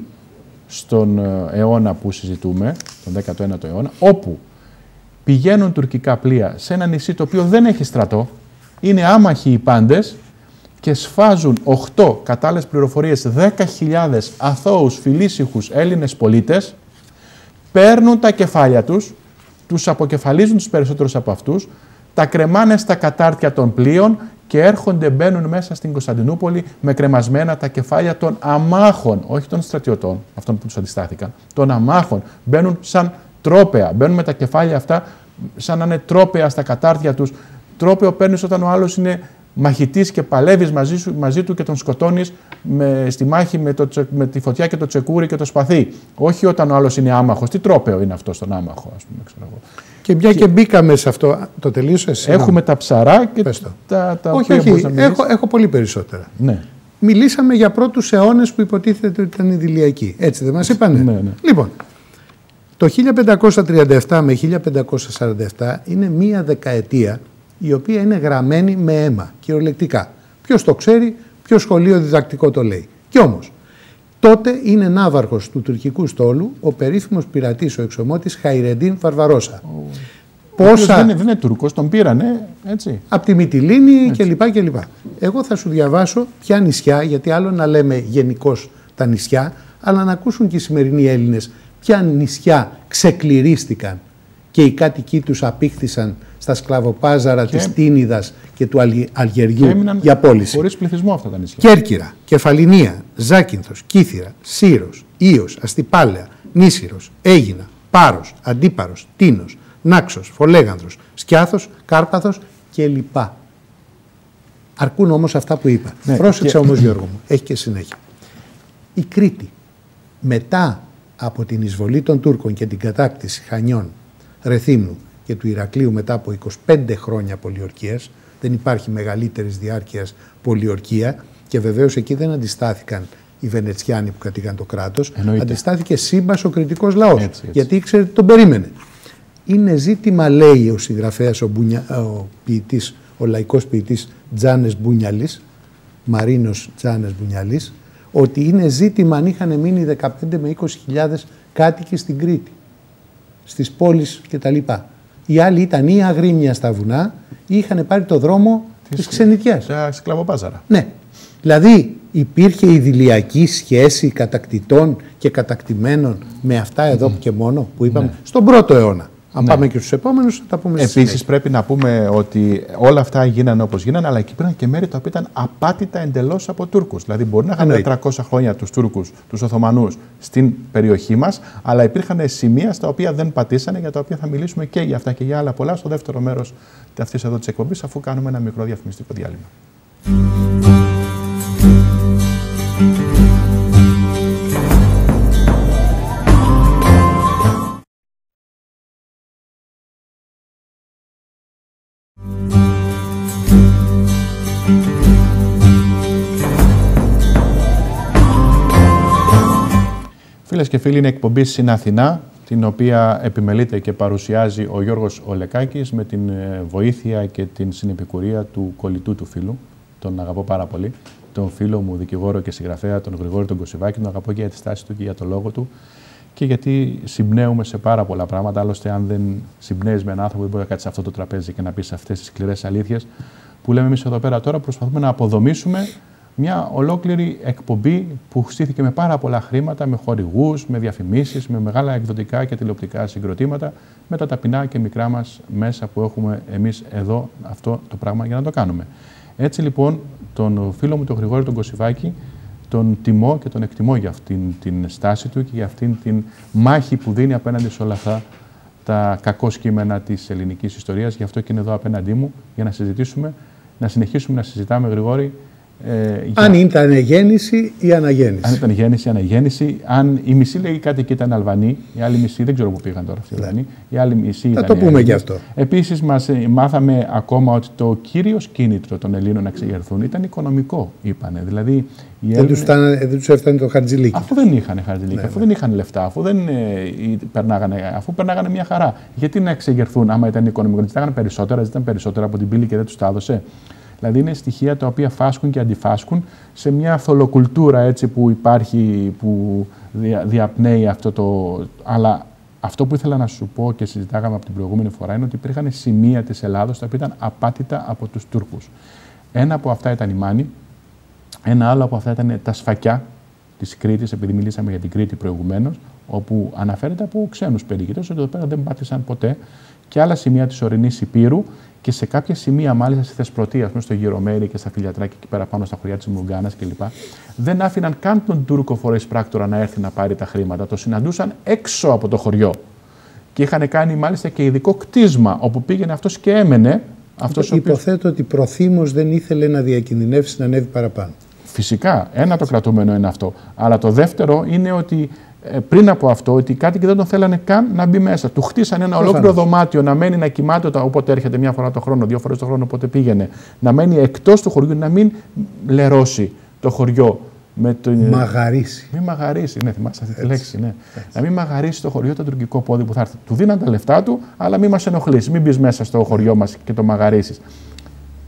στον αιώνα που συζητούμε, τον δέκατο ένατο αιώνα, όπου πηγαίνουν τουρκικά πλοία σε ένα νησί το οποίο δεν έχει στρατό. Είναι άμαχοι οι πάντες και σφάζουν οκτώ, κατά άλλες πληροφορίες, δέκα χιλιάδες αθώους φιλήσυχους Έλληνες πολίτες, παίρνουν τα κεφάλια τους, τους αποκεφαλίζουν τους περισσότερους από αυτούς, τα κρεμάνε στα κατάρτια των πλοίων και έρχονται, μπαίνουν μέσα στην Κωνσταντινούπολη με κρεμασμένα τα κεφάλια των αμάχων, όχι των στρατιωτών, αυτών που τους αντιστάθηκαν, των αμάχων. Μπαίνουν σαν τρόπαια, μπαίνουν με τα κεφάλια αυτά σαν να είναι τρόπαια στα κατάρτια τους. Τρόπαιο παίρνεις όταν ο άλλος είναι μαχητής και παλεύεις μαζί, σου, μαζί του και τον σκοτώνεις με, στη μάχη με, το, με τη φωτιά και το τσεκούρι και το σπαθί. Όχι όταν ο άλλος είναι άμαχος. Τι τρόπαιο είναι αυτό στον άμαχο, ας πούμε, ξέρω εγώ. Και μια και, και μπήκαμε σε αυτό, το τελείωσες. Έχουμε τα ψαρά και τα, τα όχι, οποία όχι, έχω, έχω πολύ περισσότερα. Ναι. Μιλήσαμε για πρώτους αιώνες που υποτίθεται ότι ήταν ιδηλιακοί. Έτσι δεν μας είπανε. Ναι, ναι. Λοιπόν, το χίλια πεντακόσια τριάντα επτά με χίλια πεντακόσια σαράντα επτά είναι μία δεκαετία η οποία είναι γραμμένη με αίμα, κυριολεκτικά. Ποιος το ξέρει, ποιο σχολείο διδακτικό το λέει. Κι όμως, τότε είναι ναύαρχος του τουρκικού στόλου ο περίφημος πειρατής, ο εξωμότης Χαϊρεντίν Βαρβαρόσα. Oh. Πόσα... Δεν είναι, δεν είναι Τούρκος, τον πήρανε, έτσι. Από τη Μυτιλήνη κλπ. κλπ. Εγώ θα σου διαβάσω ποια νησιά, γιατί άλλο να λέμε γενικώς τα νησιά, αλλά να ακούσουν και οι σημερινοί Έλληνες ποια νησιά ξεκληρίστηκαν και οι κάτοικοι τους απήχθησαν στα σκλαβοπάζαρα και... της Τίνιδας και του Αλγεριού για πώληση. Χωρίς πληθυσμό αυτά τα νησιά. Κέρκυρα, Κεφαλινία, Ζάκυνθος, Κύθυρα, Σύρος, Ήος, Αστυπάλαια, Νήσυρος, Αίγινα, Πάρος, Αντίπαρος, Τίνος, Νάξος, Φολέγανδρος, Σκιάθος, Κάρπαθος και λοιπά. Αρκούν όμως αυτά που είπα. Ναι, πρόσεξε και... όμως Γιώργο μου, έχει και συνέχεια. Η Κρήτη μετά από την εισβολή των Τούρκων και την κατάκτηση Χανιών, Ρεθύμνου και του Ηρακλείου μετά από είκοσι πέντε χρόνια πολιορκίας, δεν υπάρχει μεγαλύτερης διάρκειας πολιορκία και βεβαίως εκεί δεν αντιστάθηκαν οι Βενετσιάνοι που κατήγαν το κράτος, εννοείται. Αντιστάθηκε σύμπας ο κρητικός λαός, έτσι, έτσι. γιατί ήξερε ότι τον περίμενε. Είναι ζήτημα, λέει ο συγγραφέας, ο, Μπουνια, ο, ποιητής, ο λαϊκός ποιητής Τζάνες Μπουνιαλής, Μαρίνος Τζάνες Μπουνιαλής, ότι είναι ζήτημα αν είχαν μείνει δεκαπέντε με είκοσι χιλιάδες κάτοικοι στην Κρήτη, στις πόλεις κτλ. Οι άλλοι ήταν ή αγρίμια στα βουνά ή είχαν πάρει το δρόμο της, της ξενιτιάς. Τα σκλαβοπάζαρα. Ναι. Δηλαδή υπήρχε ιδηλιακή σχέση κατακτητών και κατακτημένων με αυτά εδώ mm. και μόνο που είπαμε ναι. στον πρώτο αιώνα. Αν ναι. πάμε και στους επόμενους, θα τα πούμε στη συνέχεια. Επίσης, πρέπει να πούμε ότι όλα αυτά γίνανε όπως γίνανε, αλλά εκεί υπήρχαν και μέρη τα οποία ήταν απάτητα εντελώς από Τούρκους. Δηλαδή, μπορεί να είχαν τριακόσια χρόνια τους Τούρκους, τους Οθωμανούς στην περιοχή μας, αλλά υπήρχαν σημεία στα οποία δεν πατήσανε, για τα οποία θα μιλήσουμε και για αυτά και για άλλα πολλά στο δεύτερο μέρος αυτής εδώ της εκπομπής, αφού κάνουμε ένα μικρό διαφημιστικό διάλειμμα. Φίλες και φίλοι, είναι εκπομπή στην Αθηνά, την οποία επιμελείται και παρουσιάζει ο Γιώργος Ολεκάκης με την βοήθεια και την συνεπικουρία του κολλητού του φίλου. Τον αγαπώ πάρα πολύ. Τον φίλο μου, δικηγόρο και συγγραφέα, τον Γρηγόρη τον Κωσιβάκη. Τον αγαπώ και για τη στάση του και για το λόγο του. Και γιατί συμπνέουμε σε πάρα πολλά πράγματα. Άλλωστε, αν δεν συμπνέεις με έναν άνθρωπο, δεν μπορεί να κάτσει σε αυτό το τραπέζι και να πει αυτές τις σκληρές αλήθειες που λέμε εμείς εδώ πέρα τώρα. Προσπαθούμε να αποδομήσουμε μια ολόκληρη εκπομπή που στήθηκε με πάρα πολλά χρήματα, με χορηγούς, με διαφημίσεις, με μεγάλα εκδοτικά και τηλεοπτικά συγκροτήματα, με τα ταπεινά και μικρά μας μέσα που έχουμε εμείς εδώ αυτό το πράγμα για να το κάνουμε. Έτσι λοιπόν, τον φίλο μου τον Γρηγόρη τον Κωσιβάκη τον τιμώ και τον εκτιμώ για αυτήν την στάση του και για αυτήν την μάχη που δίνει απέναντι σε όλα αυτά τα κακό κείμενα της ελληνικής ιστορίας. Γι' αυτό και είναι εδώ απέναντί μου για να συζητήσουμε, να συνεχίσουμε να συζητάμε, Γρηγόρη. Ε, για... Αν ήταν γέννηση ή αναγέννηση. Αν ήταν γέννηση ή αναγέννηση. Αν η μισή λέει κάτι και ήταν Αλβανοί, οι άλλοι μισοί δεν ξέρω πού πήγαν τώρα αυτοί οι Αλβανοί. Οι άλλοι μισοί ήταν. Θα το πούμε και αυτό. Επίσης, μας μάθαμε ακόμα ότι το κύριος κίνητρο των Ελλήνων να ξεγερθούν ήταν οικονομικό, είπανε. Δηλαδή, δεν Έλληνες... τους έφτανε το χαρτζηλίκι. Αφού δεν είχαν χαρτζηλίκι, ναι, αφού ναι. δεν είχαν λεφτά, αφού, δεν, ε, περνάγανε, αφού περνάγανε μια χαρά. Γιατί να ξεγερθούν, άμα ήταν οικονομικό, ζητάγανε περισσότερα, ζητάγανε περισσότερα από την πύλη και δεν τους τα έδωσε. Δηλαδή είναι στοιχεία τα οποία φάσκουν και αντιφάσκουν σε μια θολοκουλτούρα έτσι που υπάρχει, που δια, διαπνέει αυτό το... Αλλά αυτό που ήθελα να σου πω και συζητάγαμε από την προηγούμενη φορά είναι ότι υπήρχαν σημεία της Ελλάδος τα οποία ήταν απάτητα από τους Τούρκους. Ένα από αυτά ήταν η Μάνη, ένα άλλο από αυτά ήταν τα Σφακιά της Κρήτης, επειδή μιλήσαμε για την Κρήτη προηγουμένως, όπου αναφέρεται από ξένους περιηγητές ότι εδώ πέρα δεν πάτησαν ποτέ, και άλλα σημεία της ορεινής Υπήρου. Και σε κάποια σημεία, μάλιστα στη Θεσπρωτεία, στο Γυρομέρι και στα Φιλιατράκια και πέρα πάνω στα χωριά της Μουργκάνας κλπ., δεν άφηναν καν τον Τούρκο φορεσπράκτορα να έρθει να πάρει τα χρήματα. Το συναντούσαν έξω από το χωριό. Και είχαν κάνει μάλιστα και ειδικό κτίσμα, όπου πήγαινε αυτός και έμενε. Αυτός Υποθέτω οποίος... ότι προθήμως δεν ήθελε να διακινδυνεύσει να ανέβει παραπάνω. Φυσικά, ένα το κρατούμενο είναι αυτό. Αλλά το δεύτερο είναι ότι πριν από αυτό, ότι οι κάτοικοι δεν τον θέλανε καν να μπει μέσα. Του χτίσανε ένα ολόκληρο δωμάτιο να μένει να κοιμάται όποτε έρχεται, μια φορά το χρόνο, δύο φορές το χρόνο, όποτε πήγαινε. Να μένει εκτός του χωριού, να μην λερώσει το χωριό. Με το... Μαγαρίσει. Μην μαγαρίσει, ναι, θυμάσαι αυτή τη λέξη. Ναι. Να μην μαγαρίσει το χωριό το τουρκικό πόδι που θα έρθει. Του δίναν τα λεφτά του, αλλά μην μας ενοχλήσει. Μην μπει μέσα στο χωριό μας και το μαγαρίσεις.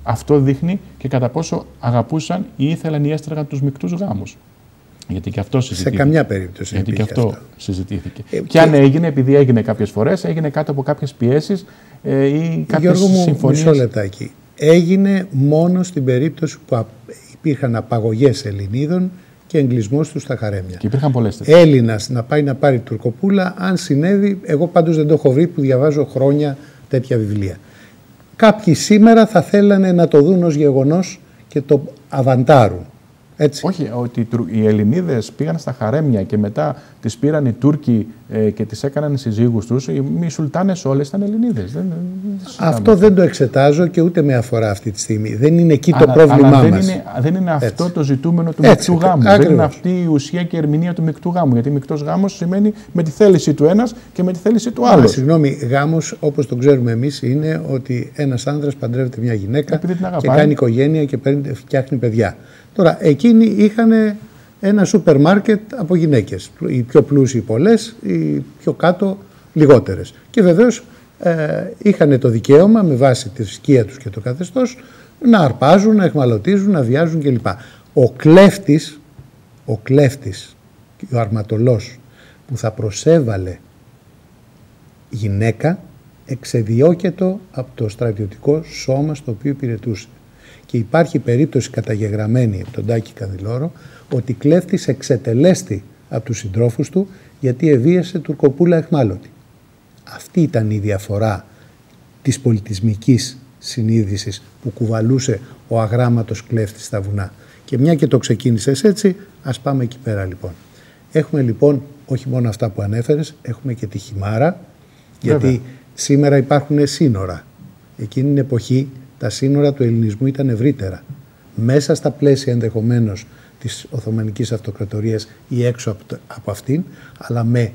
αυτό δείχνει και κατά πόσο αγαπούσαν ή ήθελαν ή έστραγαν τους μεικτούς γάμους. Γιατί και αυτό συζητήθηκε. Σε καμιά περίπτωση. Γιατί και αυτό, αυτό συζητήθηκε. Ε, και, και αν έγινε, επειδή έγινε κάποιες φορές, έγινε κάτω από κάποιες πιέσεις ε, ή κάποιες Γιώργο μου, συμφωνίες. Μισό λεπτάκι. Έγινε μόνο στην περίπτωση που υπήρχαν απαγωγές Ελληνίδων και εγκλισμός τους στα χαρέμια. Και υπήρχαν πολλές τέτοιες. Έλληνας να πάει να πάρει τουρκοπούλα, αν συνέβη, εγώ πάντως δεν το έχω βρει που διαβάζω χρόνια τέτοια βιβλία. Κάποιοι σήμερα θα θέλανε να το δουν ως γεγονός και το αβαντάρουν. Έτσι. Όχι, ότι οι Ελληνίδες πήγαν στα χαρέμια και μετά τις πήραν οι Τούρκοι ε, και τις έκαναν συζύγους τους. Οι, οι Σουλτάνες όλες ήταν Ελληνίδες. Δεν, δεν αυτό δεν το εξετάζω και ούτε με αφορά αυτή τη στιγμή. Δεν είναι εκεί αλλά, το πρόβλημά αλλά δεν μας. Είναι, δεν είναι αυτό Έτσι. το ζητούμενο του Έτσι, μεικτού γάμου. ακριβώς. Δεν είναι αυτή η ουσία και η ερμηνεία του μεικτού γάμου. Γιατί μεικτός γάμος σημαίνει με τη θέληση του ένας και με τη θέληση του άλλου. Συγγνώμη, γάμος όπως τον ξέρουμε εμείς είναι ότι ένας άνδρας παντρεύεται μια γυναίκα και κάνει οικογένεια και παίρνει, φτιάχνει παιδιά. Τώρα, εκείνοι είχαν ένα σούπερ μάρκετ από γυναίκες. Οι πιο πλούσιοι πολλές, οι πιο κάτω λιγότερες. Και βεβαίως ε, είχαν το δικαίωμα με βάση τη θρησκεία τους και το καθεστώς να αρπάζουν, να εχμαλωτίζουν, να βιάζουν κλπ. Ο κλέφτης, ο κλέφτης και ο αρματολός που θα προσέβαλε γυναίκα εξεδιώκετο από το στρατιωτικό σώμα στο οποίο υπηρετούσε. Και υπάρχει περίπτωση καταγεγραμμένη από τον Τάκη Κανδυλόρο ότι κλέφτης εξετελέστη από τους συντρόφους του γιατί εβίασε τουρκοπούλα εχμάλωτη. Αυτή ήταν η διαφορά της πολιτισμικής συνείδησης που κουβαλούσε ο αγράμματος κλέφτης στα βουνά. Και μια και το ξεκίνησες έτσι, ας πάμε εκεί πέρα λοιπόν. Έχουμε λοιπόν όχι μόνο αυτά που ανέφερες, έχουμε και τη χιμάρα, γιατί Βέβαια. σήμερα υπάρχουν σύνορα. Εκείνη την εποχή τα σύνορα του ελληνισμού ήταν ευρύτερα. Μέσα στα πλαίσια ενδεχομένως της Οθωμανικής Αυτοκρατορίας ή έξω από αυτήν, αλλά με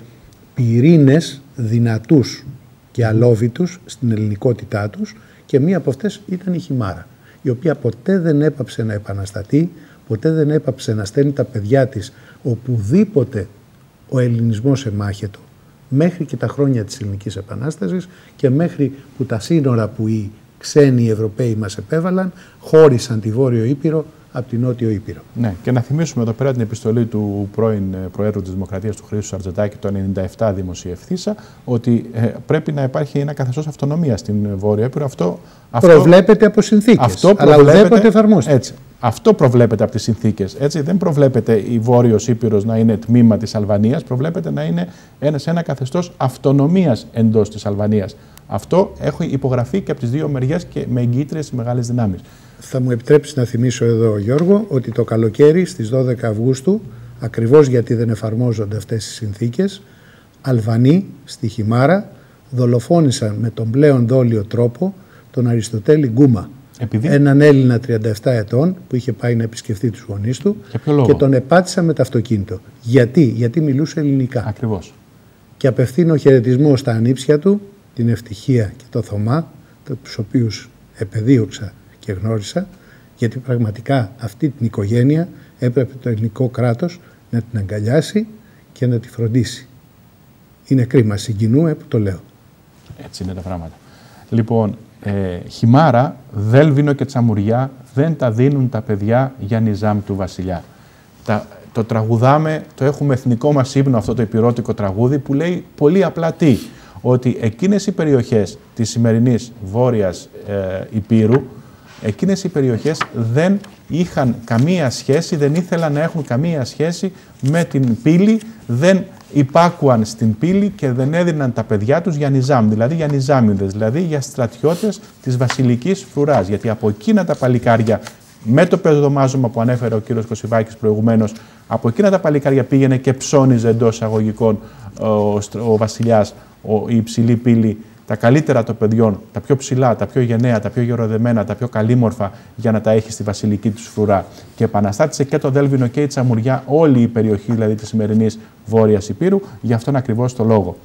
πυρήνες δυνατούς και αλόβητους στην ελληνικότητά τους και μία από αυτές ήταν η χιμάρα, η οποία ποτέ δεν έπαψε να επαναστατεί, ποτέ δεν έπαψε να στέλνει τα παιδιά της οπουδήποτε ο ελληνισμός εμάχετο, μέχρι και τα χρόνια της Ελληνικής Επανάστασης και μέχρι που τα σύνορα που οι ξένοι Ευρωπαίοι μας επέβαλαν χώρισαν τη Βόρειο Ήπειρο από την Νότιο Ήπειρο. Ναι, και να θυμίσουμε εδώ πέρα την επιστολή του πρώην Προέδρου της Δημοκρατίας του Χρήστου Σαρτζετάκη το ενενήντα επτά δημοσιευθήσα, ότι ε, πρέπει να υπάρχει ένα καθεστώς αυτονομίας στην Βόρεια Ήπειρο. Αυτό, αυτό προβλέπεται από συνθήκες, αυτό αλλά ουδέποτε εφαρμόζεται. Έτσι. Αυτό προβλέπεται από τις συνθήκες. Έτσι. Δεν προβλέπεται η Βόρειος Ήπειρος να είναι τμήμα της Αλβανίας, προβλέπεται να είναι ένα, σε ένα καθεστώς αυτονομίας εντός της Αλβανίας. Αυτό έχει υπογραφεί και από τις δύο μεριές και με εγγυήτριες μεγάλες δυνάμεις. Θα μου επιτρέψει να θυμίσω εδώ, Γιώργο, ότι το καλοκαίρι στις δώδεκα Αυγούστου, ακριβώς γιατί δεν εφαρμόζονται αυτές οι συνθήκες, Αλβανοί στη Χιμάρα δολοφόνησαν με τον πλέον δόλιο τρόπο τον Αριστοτέλη Γκούμα. Επειδή... Έναν Έλληνα τριάντα επτά ετών που είχε πάει να επισκεφτεί τους γονείς του και τον επάτησαν με το αυτοκίνητο. Γιατί, γιατί μιλούσε ελληνικά. Ακριβώς. Και απευθύνω χαιρετισμό στα ανήψια του, την Ευτυχία και το Θωμά, τους οποίους επεδίωξα και γνώρισα, γιατί πραγματικά αυτή την οικογένεια έπρεπε το ελληνικό κράτος να την αγκαλιάσει και να τη φροντίσει. Είναι κρίμα, συγκινούμε που το λέω. Έτσι είναι τα πράγματα. Λοιπόν, ε, χιμάρα, δέλβινο και τσαμουριά δεν τα δίνουν τα παιδιά για νιζάμ του βασιλιά. Τα, το τραγουδάμε, το έχουμε εθνικό μας ύμνο αυτό το υπηρώτικο τραγούδι που λέει πολύ απλά τι, ότι εκείνες οι περιοχές της σημερινής Βόρειας ε, Υπήρου, εκείνες οι περιοχές δεν είχαν καμία σχέση, δεν ήθελαν να έχουν καμία σχέση με την πύλη, δεν υπάκουαν στην πύλη και δεν έδιναν τα παιδιά τους για νιζάμ, δηλαδή για νιζάμιδες, δηλαδή για στρατιώτες της βασιλικής φρουράς. Γιατί από εκείνα τα παλικάρια, με το πεζοδομάζωμα που ανέφερε ο κύριος Κωσιβάκης προηγουμένως, από εκείνα τα παλικάρια πήγαινε και ψώνιζε εντός εισαγωγικών ο, ο βασιλιάς, ο, η υψηλή πύλη, τα καλύτερα των παιδιών, τα πιο ψηλά, τα πιο γενναία, τα πιο γεροδεμένα, τα πιο καλήμορφα για να τα έχει στη βασιλική του φρουρά. Και επαναστάτησε και το Δέλβινο και η Τσαμουριά, όλη η περιοχή δηλαδή της σημερινής Βόρειας Υπήρου, για αυτόν ακριβώς το λόγο.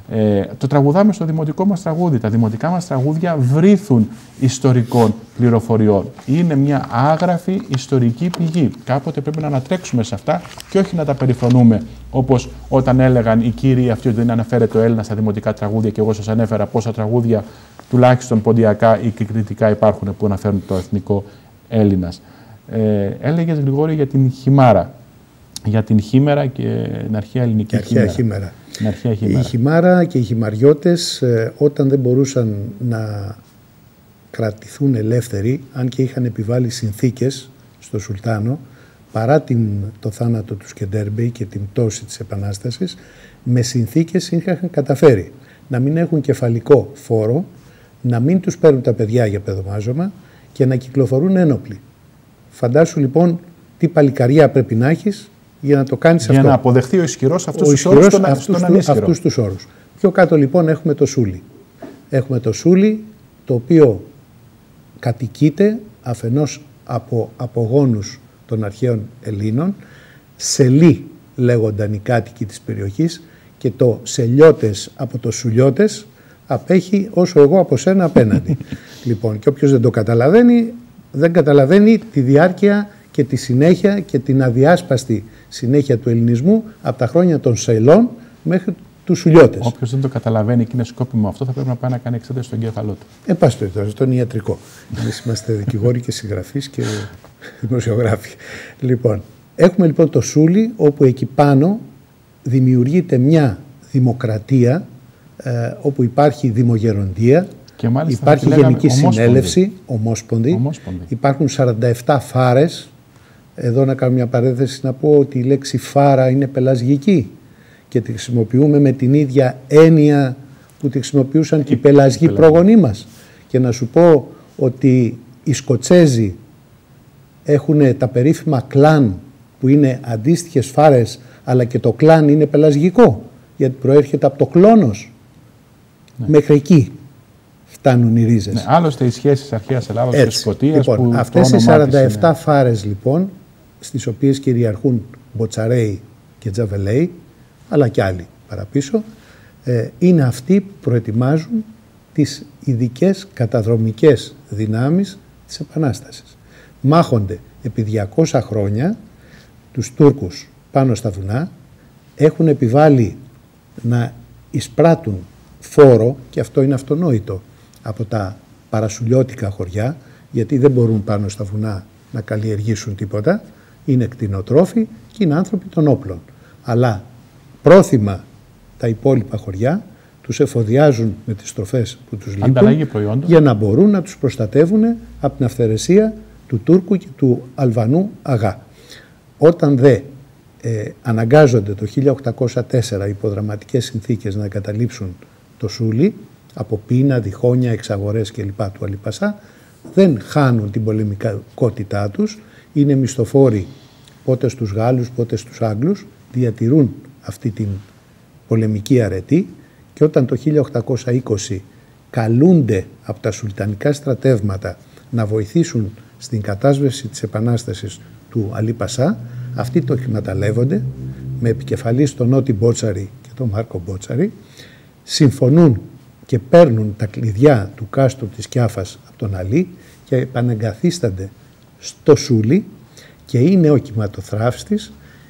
Ε, το τραγουδάμε στο δημοτικό μας τραγούδι. Τα δημοτικά μας τραγούδια βρίθουν ιστορικών πληροφοριών. Είναι μια άγραφη ιστορική πηγή. Κάποτε πρέπει να ανατρέξουμε σε αυτά και όχι να τα περιφρονούμε, όπως όταν έλεγαν οι κύριοι αυτοί ότι δεν αναφέρεται ο Έλληνας στα δημοτικά τραγούδια, και εγώ σας ανέφερα πόσα τραγούδια τουλάχιστον ποντιακά ή κριτικά υπάρχουν που αναφέρουν το εθνικό Έλληνας. Ε, έλεγες, Γρηγόρη, για την χιμάρα. Για την χήμερα και την αρχαία ελληνική αρχαία χήμερα. Αρχαία χήμερα. Η χιμάρα και οι χιμαριώτες, ε, όταν δεν μπορούσαν να κρατηθούν ελεύθεροι, αν και είχαν επιβάλει συνθήκες στο Σουλτάνο, παρά την, το θάνατο του Σκεντέρμπεϊ και την πτώση της Επανάστασης, με συνθήκες είχαν καταφέρει να μην έχουν κεφαλικό φόρο, να μην τους παίρνουν τα παιδιά για παιδομάζωμα και να κυκλοφορούν ένοπλοι. Φαντάσου λοιπόν τι παλικαριά πρέπει να έχεις για να το κάνεις για αυτό. Για να αποδεχθεί ο ισχυρός αυτούς τους όρους στον, αυτούς, στον ανίσχυρο. Αυτούς τους όρους. Πιο κάτω λοιπόν έχουμε το Σούλι. Έχουμε το Σούλι, το οποίο κατοικείται αφενός από απογόνους των αρχαίων Ελλήνων, Σελί λέγονταν οι κάτοικοι της περιοχής, και το Σελιώτες από το Σουλιώτες απέχει όσο εγώ από σένα απέναντι. Λοιπόν, και όποιος δεν το καταλαβαίνει, δεν καταλαβαίνει τη διάρκεια και τη συνέχεια και την αδιάσπαστη συνέχεια του ελληνισμού από τα χρόνια των Σελών μέχρι τους Σουλιώτες. Όποιος δεν το καταλαβαίνει και είναι σκόπιμο αυτό, θα πρέπει να πάει να κάνει εξέταση στον εγκέφαλό του. Εν πάση περιπτώσει, στον ιατρικό. Εμείς είμαστε δικηγόροι και συγγραφείς και δημοσιογράφοι. Λοιπόν, έχουμε λοιπόν το Σούλι, όπου εκεί πάνω δημιουργείται μια δημοκρατία, ε, όπου υπάρχει δημογεροντία, και μάλιστα υπάρχει γενική ομόσπονδη. συνέλευση, ομόσπονδη. ομόσπονδη. Υπάρχουν σαράντα επτά φάρες. Εδώ να κάνω μια παρένθεση να πω ότι η λέξη φάρα είναι πελασγική και τη χρησιμοποιούμε με την ίδια έννοια που τη χρησιμοποιούσαν και οι πελασγοί πρόγονοί μας. Και να σου πω ότι οι Σκοτσέζοι έχουν τα περίφημα κλάν που είναι αντίστοιχες φάρες, αλλά και το κλάν είναι πελασγικό, γιατί προέρχεται από το κλόνος. Ναι. Μέχρι εκεί φτάνουν οι ρίζες. Ναι, άλλωστε οι σχέσεις αρχαίας Ελλάδας και Σκωτίας, λοιπόν, που αυτές οι σαράντα επτά είναι... φάρες λοιπόν, στις οποίες κυριαρχούν Μποτσαρέοι και Τζαβελέοι, αλλά και άλλοι παραπίσω, ε, είναι αυτοί που προετοιμάζουν τις ειδικές καταδρομικές δυνάμεις της Επανάστασης. Μάχονται επί διακόσια χρόνια τους Τούρκους πάνω στα βουνά, έχουν επιβάλει να εισπράττουν φόρο, και αυτό είναι αυτονόητο, από τα παρασουλιώτικα χωριά, γιατί δεν μπορούν πάνω στα βουνά να καλλιεργήσουν τίποτα, είναι κτηνοτρόφοι και είναι άνθρωποι των όπλων. Αλλά πρόθυμα τα υπόλοιπα χωριά τους εφοδιάζουν με τις τροφές που τους λείπουν για να μπορούν να τους προστατεύουν από την αυθαιρεσία του Τούρκου και του Αλβανού αγά. Όταν δε ε, αναγκάζονται το χίλια οκτακόσια τέσσερα υπό δραματικές συνθήκες να εγκαταλείψουν το Σούλι, από πείνα, διχόνια, εξαγορές κλπ. Του Αλίπασσα, δεν χάνουν την πολεμικότητά τους, είναι μισθοφόροι πότε στους Γάλλους, πότε στους Άγγλους, διατηρούν αυτή την πολεμική αρετή, και όταν το χίλια οκτακόσια είκοσι καλούνται από τα σουλτανικά στρατεύματα να βοηθήσουν στην κατάσβεση της επανάστασης του Αλίπασσα, αυτοί το εκμεταλλεύονται με επικεφαλής τον Νότι Μπότσαρη και τον Μάρκο Μπότσαρη, συμφωνούν και παίρνουν τα κλειδιά του κάστρου της Κιάφας από τον Αλή και επανεγκαθίστανται στο Σούλι, και είναι ο κυματοθράφστης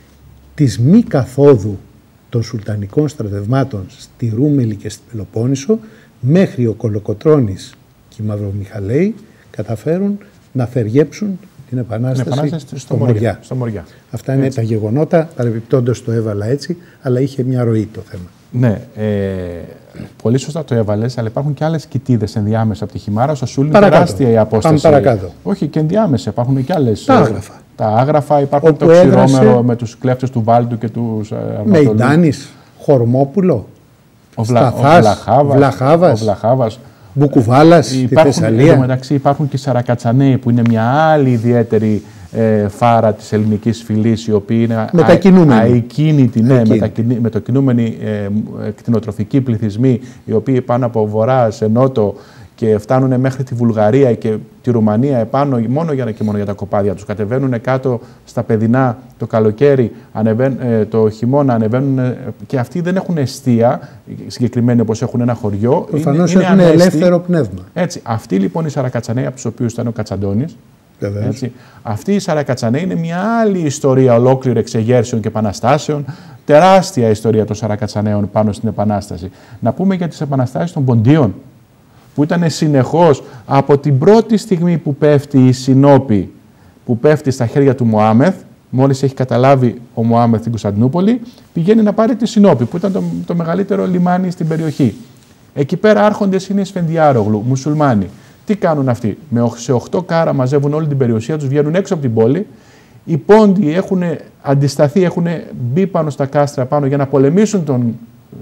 της μη καθόδου των σουλτανικών στρατευμάτων στη Ρούμελη και στην Πελοπόννησο, μέχρι ο Κολοκοτρώνης και οι Μαυρομιχαλαίοι καταφέρουν να θεργέψουν την επανάσταση, την επανάσταση στο, στο, Μοριά. στο Μοριά. Αυτά είναι έτσι τα γεγονότα, παρεμπιπτόντως το έβαλα έτσι, αλλά είχε μια ροή το θέμα. Ναι, ε, πολύ σωστά το έβαλες, αλλά υπάρχουν και άλλες κοιτίδες ενδιάμεσα από τη Χιμάρα. Στο Σούλι είναι τεράστια η απόσταση. Πάμε παρακάτω. Όχι, και ενδιάμεσα υπάρχουν και άλλες. Τα άγραφα. Τα άγραφα, υπάρχουν όπου το ξηρόμερο έδρασε... με τους κλέφτες του Βάλτου και τους Αρματολούς. Μεϊντάνης, Χορμόπουλο, ο Βλα... Σταθάς, ο Βλαχάβας, ο Βλαχάβας. Μπουκουβάλας στη Θεσσαλία. Εν τω μεταξύ υπάρχουν και οι Σαρακατσαναίοι, που είναι μια άλλη ιδιαίτερη ε, φάρα της ελληνικής φυλής, οι οποίοι είναι αεκίνητοι, ναι, μετακινη, μετακινούμενοι ε, κτηνοτροφικοί πληθυσμοί, οι οποίοι πάνε από βορρά σε νότο και φτάνουν μέχρι τη Βουλγαρία και τη Ρουμανία επάνω μόνο για, και μόνο για τα κοπάδια τους. Κατεβαίνουν κάτω στα παιδινά το καλοκαίρι, ανεβαίν, ε, το χειμώνα ανεβαίνουν ε, και αυτοί δεν έχουν εστία συγκεκριμένοι όπως έχουν ένα χωριό. Προφανώς είναι, έχουν είναι ελεύθερο πνεύμα. Έτσι. Αυτοί λοιπόν οι Σαρακατσαναίοι, από τους οποίους ήταν ο Κατσαντώνης, έτσι, αυτή η Σαρακατσαναίοι είναι μια άλλη ιστορία ολόκληρη εξεγέρσεων και επαναστάσεων. Τεράστια ιστορία των Σαρακατσαναίων πάνω στην Επανάσταση. Να πούμε για τις επαναστάσεις των Ποντίων, που ήταν συνεχώς από την πρώτη στιγμή που πέφτει η Συνόπη, που πέφτει στα χέρια του Μωάμεθ, μόλις έχει καταλάβει ο Μωάμεθ την Κωνσταντινούπολη, πηγαίνει να πάρει τη Συνόπη, που ήταν το, το μεγαλύτερο λιμάνι στην περιοχή. Εκεί πέρα άρχοντες είναι οι Σφενδιάρογλου, μουσουλμάνοι. Τι κάνουν αυτοί? Με, σε οχτώ κάρα μαζεύουν όλη την περιουσία τους, βγαίνουν έξω από την πόλη. Οι Πόντιοι έχουν αντισταθεί, έχουν μπει πάνω στα κάστρα πάνω για να πολεμήσουν τον,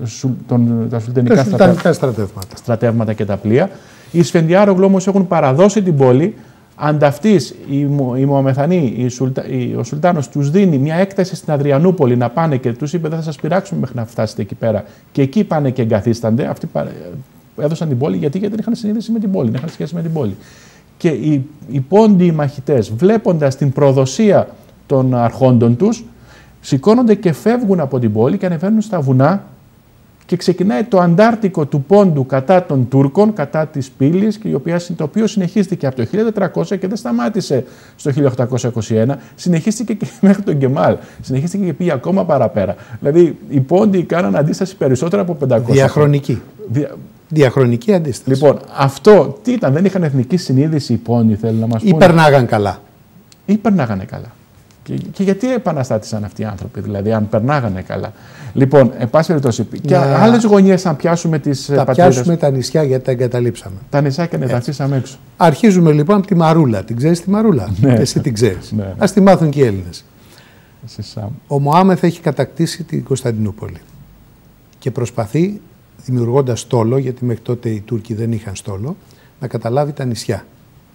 τον, τα σουλτανικά στρατεύματα, στρατεύματα. στρατεύματα και τα πλοία. Οι Σφενδιάρογλου όμως έχουν παραδώσει την πόλη. Ανταυτής, οι, οι Μωαμεθανοί, οι Σουλτα, οι, ο Σουλτάνος τους δίνει μια έκταση στην Αδριανούπολη να πάνε και τους είπε: δεν θα σας πειράξουμε μέχρι να φτάσετε εκεί πέρα. Και εκεί πάνε και εγκαθίστανται. Αυτοί έδωσαν την πόλη γιατί, γιατί δεν είχαν συνείδηση με την πόλη, δεν είχαν σχέση με την πόλη. Και οι, οι Πόντιοι μαχητές, βλέποντας την προδοσία των αρχόντων τους, σηκώνονται και φεύγουν από την πόλη και ανεβαίνουν στα βουνά και ξεκινάει το αντάρτικο του Πόντου κατά των Τούρκων, κατά της πύλης, και η οποία, το οποίο συνεχίστηκε από το χίλια τετρακόσια και δεν σταμάτησε στο χίλια οκτακόσια είκοσι ένα, συνεχίστηκε και μέχρι τον Κεμάλ, συνεχίστηκε και πήγε ακόμα παραπέρα. Δηλαδή οι Πόντιοι κάναν αντίσταση περισσότερα από πεντακόσια. Διαχρονική. Δια... Διαχρονική αντίσταση. Λοιπόν, αυτό τι ήταν? Δεν είχαν εθνική συνείδηση οι Πόντιοι, θέλουν να μας πούνε? Ή περνάγαν καλά. Ή περνάγανε καλά. Και, και γιατί επαναστάτησαν αυτοί οι άνθρωποι, δηλαδή, αν περνάγανε καλά? Λοιπόν, εν πάση περιπτώσει, και άλλες γωνιές, αν πιάσουμε τις πατρίδες. Θα πιάσουμε τα νησιά, γιατί τα εγκαταλείψαμε. Τα νησάκια ναι, τα αφήσαμε έξω. Αρχίζουμε λοιπόν από τη Μαρούλα. Την ξέρεις τη Μαρούλα? Ναι. Εσύ την ξέρεις. Ναι. Ας τη μάθουν και οι Έλληνες. Εσισά. Ο Μωάμεθ έχει κατακτήσει την Κωνσταντινούπολη και προσπαθεί, δημιουργώντας στόλο, γιατί μέχρι τότε οι Τούρκοι δεν είχαν στόλο, να καταλάβει τα νησιά.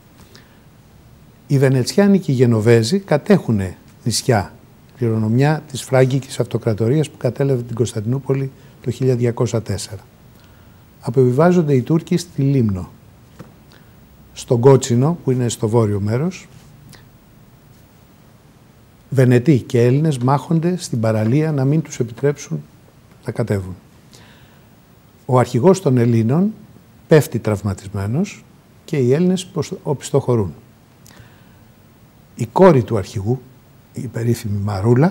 Οι Βενετσιάνοι και οι Γενοβέζοι κατέχουν νησιά, κληρονομιά της Φράγκικης Αυτοκρατορίας που κατέλαβε την Κωνσταντινούπολη το χίλια διακόσια τέσσερα. Αποβιβάζονται οι Τούρκοι στη Λίμνο. Στον Κότσινο, που είναι στο βόρειο μέρος, Βενετοί και Έλληνες μάχονται στην παραλία να μην τους επιτρέψουν να κατέβουν. Ο αρχηγός των Ελλήνων πέφτει τραυματισμένος και οι Έλληνες οπισθοχωρούν. Η κόρη του αρχηγού, η περίφημη Μαρούλα,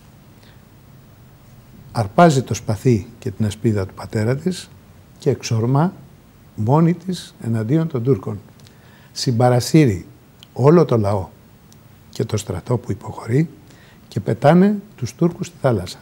αρπάζει το σπαθί και την ασπίδα του πατέρα της και εξορμά μόνη της εναντίον των Τούρκων. Συμπαρασύρει όλο το λαό και το στρατό που υποχωρεί και πετάνε τους Τούρκους στη θάλασσα.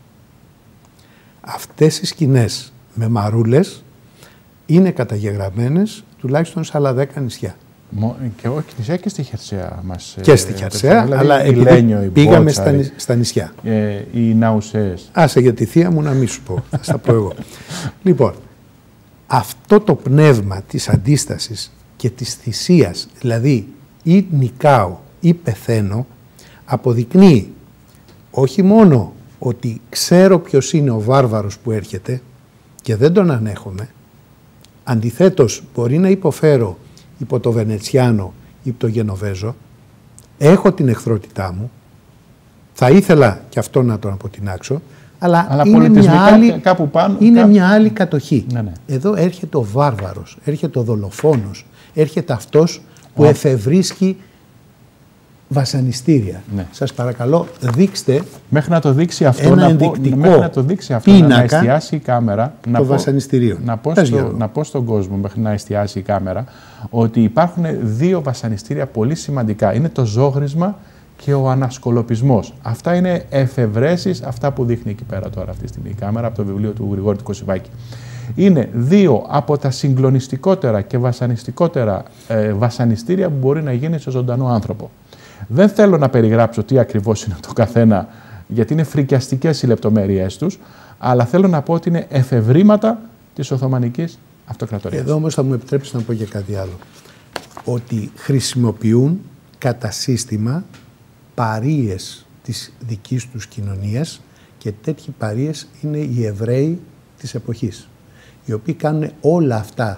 Αυτές οι σκηνές με μαρούλες είναι καταγεγραμμένες τουλάχιστον σε άλλα δέκα νησιά. Και όχι νησιά και στη Χερσαία μας. Και στη Χερσαία, δηλαδή, αλλά η Λένιο, η πήγαμε Μπότσαρη, στα, στα νησιά. Ε, οι Ναουσές. Άσε για τη θεία μου να μην σου πω, θα στα πω εγώ. Λοιπόν, αυτό το πνεύμα της αντίστασης και της θυσίας, δηλαδή ή νικάω ή πεθαίνω, αποδεικνύει όχι μόνο ότι ξέρω ποιος είναι ο βάρβαρος που έρχεται και δεν τον ανέχομαι, αντιθέτως μπορεί να υποφέρω υπό το Βενετσιάνο ή το Γενοβέζο, έχω την εχθρότητά μου, θα ήθελα και αυτό να τον αποτινάξω, αλλά, αλλά είναι, μια άλλη, κάπου πάνω, είναι κάπου... μια άλλη κατοχή. Ναι, ναι. Εδώ έρχεται ο βάρβαρος, έρχεται ο δολοφόνος, έρχεται αυτός που oh. εφευρίσκει βασανιστήρια. Ναι. Σας παρακαλώ, δείξτε μέχρι να το δείξει αυτό, ένα να ενδεικτικό πω, μέχρι να το δείξει αυτό, να, να εστιάσει η κάμερα, το να, βασανιστήριο. Να, πω στο, να πω στον κόσμο, μέχρι να εστιάσει η κάμερα, ότι υπάρχουν δύο βασανιστήρια πολύ σημαντικά. Είναι το ζόγρισμα και ο ανασκολοπισμός. Αυτά είναι εφευρέσεις, αυτά που δείχνει εκεί πέρα τώρα αυτή τη στιγμή η κάμερα, από το βιβλίο του Γρηγόρη του Κωσιβάκη. Είναι δύο από τα συγκλονιστικότερα και βασανιστικότερα ε, βασανιστήρια που μπορεί να γίνει σε ζωντανό άνθρωπο. Δεν θέλω να περιγράψω τι ακριβώς είναι το καθένα, γιατί είναι φρικιαστικές οι λεπτομέρειές τους, αλλά θέλω να πω ότι είναι εφευρήματα της Οθωμανικής Αυτοκρατορίας. Εδώ όμως θα μου επιτρέψει να πω και κάτι άλλο. Ότι χρησιμοποιούν κατά σύστημα παρείες της δικής τους κοινωνίας και τέτοιοι παρείες είναι οι Εβραίοι της εποχής, οι οποίοι κάνουν όλα αυτά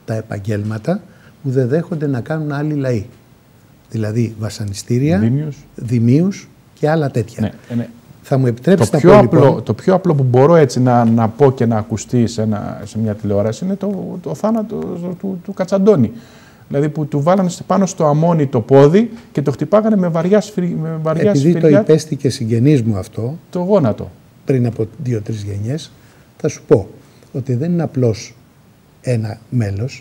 τα επαγγέλματα που δεν δέχονται να κάνουν άλλοι λαοί. Δηλαδή βασανιστήρια, Δήμιους, δημίους και άλλα τέτοια. Ναι, ναι. Θα μου επιτρέψετε το, να πιο πω, απλό, λοιπόν, το πιο απλό που μπορώ έτσι να, να πω και να ακουστεί σε, ένα, σε μια τηλεόραση είναι το, το θάνατο του, του, του Κατσαντώνη. Δηλαδή που του βάλανε πάνω στο αμόνι το πόδι και το χτυπάγανε με βαριά, σφυρι, με βαριά επειδή σφυριά. το υπέστη και συγγενής μου αυτό, το γόνατο. Πριν από δύο-τρεις γενιές, θα σου πω ότι δεν είναι απλώς ένα μέλος.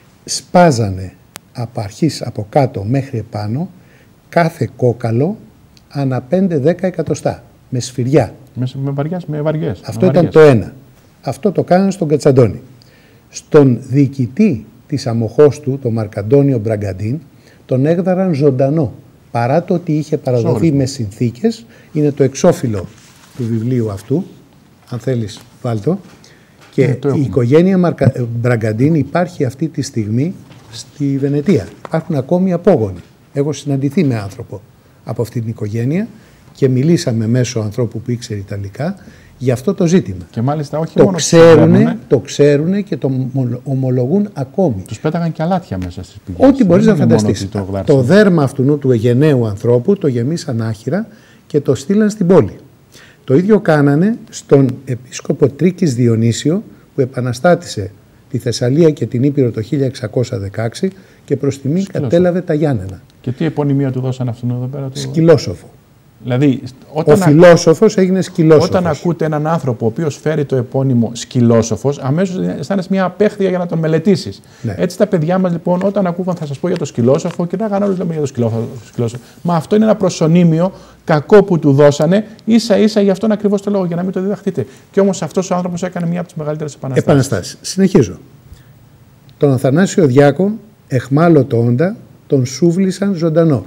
Σπάζανε από αρχής, από κάτω μέχρι επάνω, κάθε κόκαλο ανά πέντε δέκα εκατοστά, με σφυριά. Με, με, βαριάς, με βαριές. Αυτό με ήταν βαριές. το ένα. Αυτό το κάνανε στον Κατσαντώνη. Στον διοικητή της αμοχώς του, τον Μαρκαντώνιο Μπραγκαντίν, τον έγδαραν ζωντανό. Παρά το ότι είχε παραδοθεί Σόγρισμα. με συνθήκες, είναι το εξώφυλλο του βιβλίου αυτού, αν θέλεις βάλτο, και Ναι, το η έχουμε. οικογένεια Μαρκα... Μπραγκαντίν υπάρχει αυτή τη στιγμή στη Βενετία. Υπάρχουν ακόμη απόγονοι. Έχω συναντηθεί με άνθρωπο από αυτή την οικογένεια και μιλήσαμε μέσω ανθρώπου που ήξερε Ιταλικά για αυτό το ζήτημα. Και μάλιστα όχι Το μόνο ξέρουνε, το ξέρουνε και το ομολογούν ακόμη. τους πέταγαν και αλάτια μέσα στις πηγές. Ό,τι μπορείς Δεν να είναι μόνο φανταστείς. ότι Το, Το γλάψανε. δέρμα αυτού του γενναίου ανθρώπου το γεμίσαν άχυρα και το στείλαν στην πόλη. Το ίδιο κάνανε στον επίσκοπο Τρίκης Διονύσιο, που επαναστάτησε τη Θεσσαλία και την Ήπειρο το χίλια εξακόσια δεκαέξι και προς τιμή Σκυλόσοφο. κατέλαβε τα Γιάννενα. Και τι επωνυμία του δώσαν αυτόν εδώ πέρα. Το... Σκυλόσοφο. Δηλαδή, Ο όταν, α... φιλόσοφος έγινε σκυλόσοφος. όταν ακούτε έναν άνθρωπο ο οποίος φέρει το επώνυμο σκυλόσοφος, αμέσως αισθάνεσαι μια απέχθεια για να τον μελετήσεις. Ναι. Έτσι τα παιδιά μας λοιπόν, όταν ακούγαν θα σας πω για το σκυλόσοφο, κοιτάγαν όλους λέμε για το σκυλόσοφο, σκυλόσοφο. Μα αυτό είναι ένα προσωνύμιο κακό που του δώσανε, ίσα ίσα για αυτόν ακριβώς το λόγο, για να μην το διδαχτείτε. Και όμως αυτός ο άνθρωπος έκανε μια από τις μεγαλύτερες επαναστάσεις. Επαναστάσεις. Συνεχίζω. Τον Αθανάσιο Διάκο, εχμάλωτο όντα, τον σούβλησαν ζωντανό.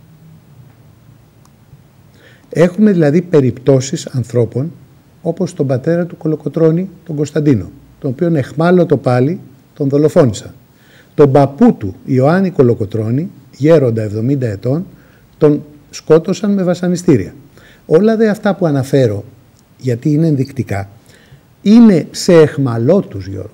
Έχουμε δηλαδή περιπτώσεις ανθρώπων όπως τον πατέρα του Κολοκοτρώνη, τον Κωνσταντίνο, τον οποίον εχμάλωτο πάλι τον δολοφόνησαν. Τον παππού του, Ιωάννη Κολοκοτρώνη, γέροντα εβδομήντα ετών, τον σκότωσαν με βασανιστήρια. Όλα δε αυτά που αναφέρω, γιατί είναι ενδεικτικά, είναι σε εχμαλώτους, Γιώργο.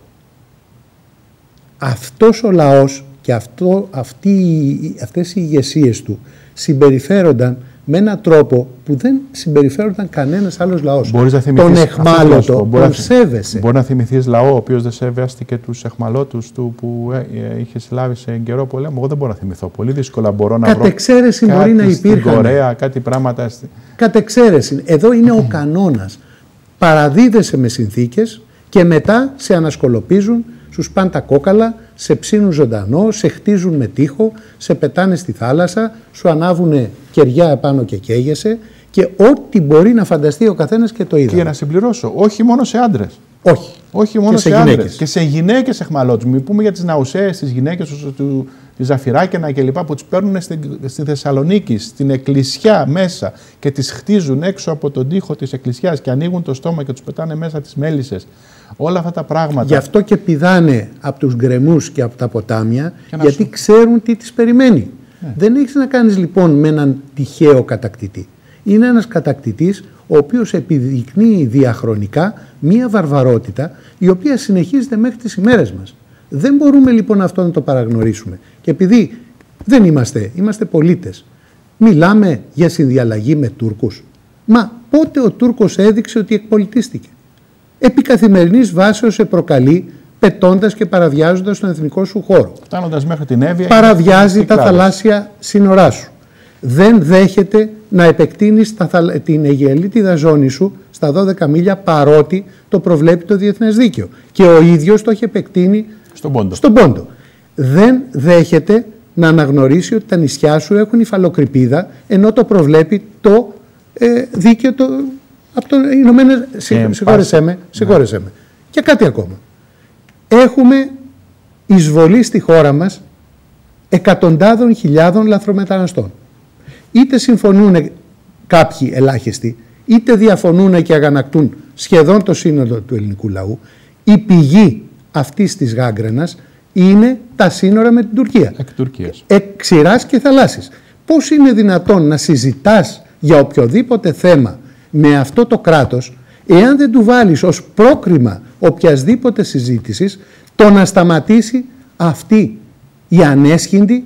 Αυτός ο λαός και αυτό, αυτοί, αυτές οι ηγεσίες του συμπεριφέρονταν με έναν τρόπο που δεν συμπεριφέρονταν κανένας άλλος λαός. Μπορείς να θυμηθείς, τον εχμάλωτο, μπορεί τον να, σέβεσαι. Μπορεί να θυμηθείς λαό ο οποίος δεν σέβαστηκε τους εχμαλώτους του που ε, ε, είχε συλλάβει σε καιρό πολέμου. Εγώ δεν μπορώ να θυμηθώ. Πολύ δύσκολα μπορώ να Κατ' βρω εξαίρεση κάτι μπορεί να στην υπήρχαν. Κορέα, κάτι πράγματα. Στη... Κατ' εξαίρεση. Εδώ είναι ο κανόνας. Παραδίδεσαι με συνθήκες και μετά σε ανασκολοπίζουν, σου σπάνε τα κόκαλα, σε ψήνουν ζωντανό, σε χτίζουν με τείχο, σε πετάνε στη θάλασσα, σου ανάβουνε κεριά επάνω και καίγεσαι και ό,τι μπορεί να φανταστεί ο καθένας και το είδα. Και να συμπληρώσω, όχι μόνο σε άντρες. Όχι. Όχι μόνο Και σε, σε άντρες. γυναίκες. Και σε γυναίκες εχμαλώτους. Μην πούμε για τις ναουσαίες, τις γυναίκες του, του, τη Ζαφυράκαινα κλπ. Που τις παίρνουν στη, στη Θεσσαλονίκη, στην εκκλησιά μέσα και τις χτίζουν έξω από τον τοίχο της εκκλησιάς και ανοίγουν το στόμα και τους πετάνε μέσα τις μέλισσες. Όλα αυτά τα πράγματα. Γι' αυτό και πηδάνε από τους γκρεμούς και από τα ποτάμια, γιατί σου... ξέρουν τι τις περιμένει. Ναι. Δεν έχεις να κάνεις λοιπόν με έναν τυχαίο κατακτητή. Είναι ένας κατακτητής ο οποίος επιδεικνύει διαχρονικά μία βαρβαρότητα η οποία συνεχίζεται μέχρι τις ημέρες μας. Δεν μπορούμε λοιπόν αυτό να το παραγνωρίσουμε. Και επειδή δεν είμαστε, είμαστε πολίτες, μιλάμε για συνδιαλλαγή με Τούρκους. Μα πότε ο Τούρκος έδειξε ότι εκπολιτίστηκε? Επί καθημερινής βάσεως σε προκαλεί πετώντας και παραβιάζοντας τον εθνικό σου χώρο. Φτάνοντας μέχρι την Εύβοια. Παραβιάζει τα θαλάσσια σύνορά σου. Δεν δέχεται να επεκτείνεις την Αιγελίτιδα ζώνη σου στα δώδεκα μίλια παρότι το προβλέπει το διεθνές δίκαιο. Και ο ίδιος το έχει επεκτείνει στον Πόντο. στον Πόντο. Δεν δέχεται να αναγνωρίσει ότι τα νησιά σου έχουν υφαλοκρηπίδα ενώ το προβλέπει το ε, δίκαιο το, από το Ηνωμένες... Συγχώρεσέ με, συγχώρεσέ με. Και κάτι ακόμα. Έχουμε εισβολή στη χώρα μας εκατοντάδων χιλιάδων λαθρομεταναστών. Είτε συμφωνούν κάποιοι ελάχιστοι, είτε διαφωνούν και αγανακτούν σχεδόν το σύνολο του ελληνικού λαού, η πηγή αυτής της γάγκρενας είναι τα σύνορα με την Τουρκία. Εκ Τουρκίας. Εκ ξηράς και θαλάσσης. Πώς είναι δυνατόν να συζητάς για οποιοδήποτε θέμα με αυτό το κράτος, εάν δεν του βάλεις ως πρόκριμα οποιασδήποτε συζήτησης το να σταματήσει αυτή η ανέσχυντη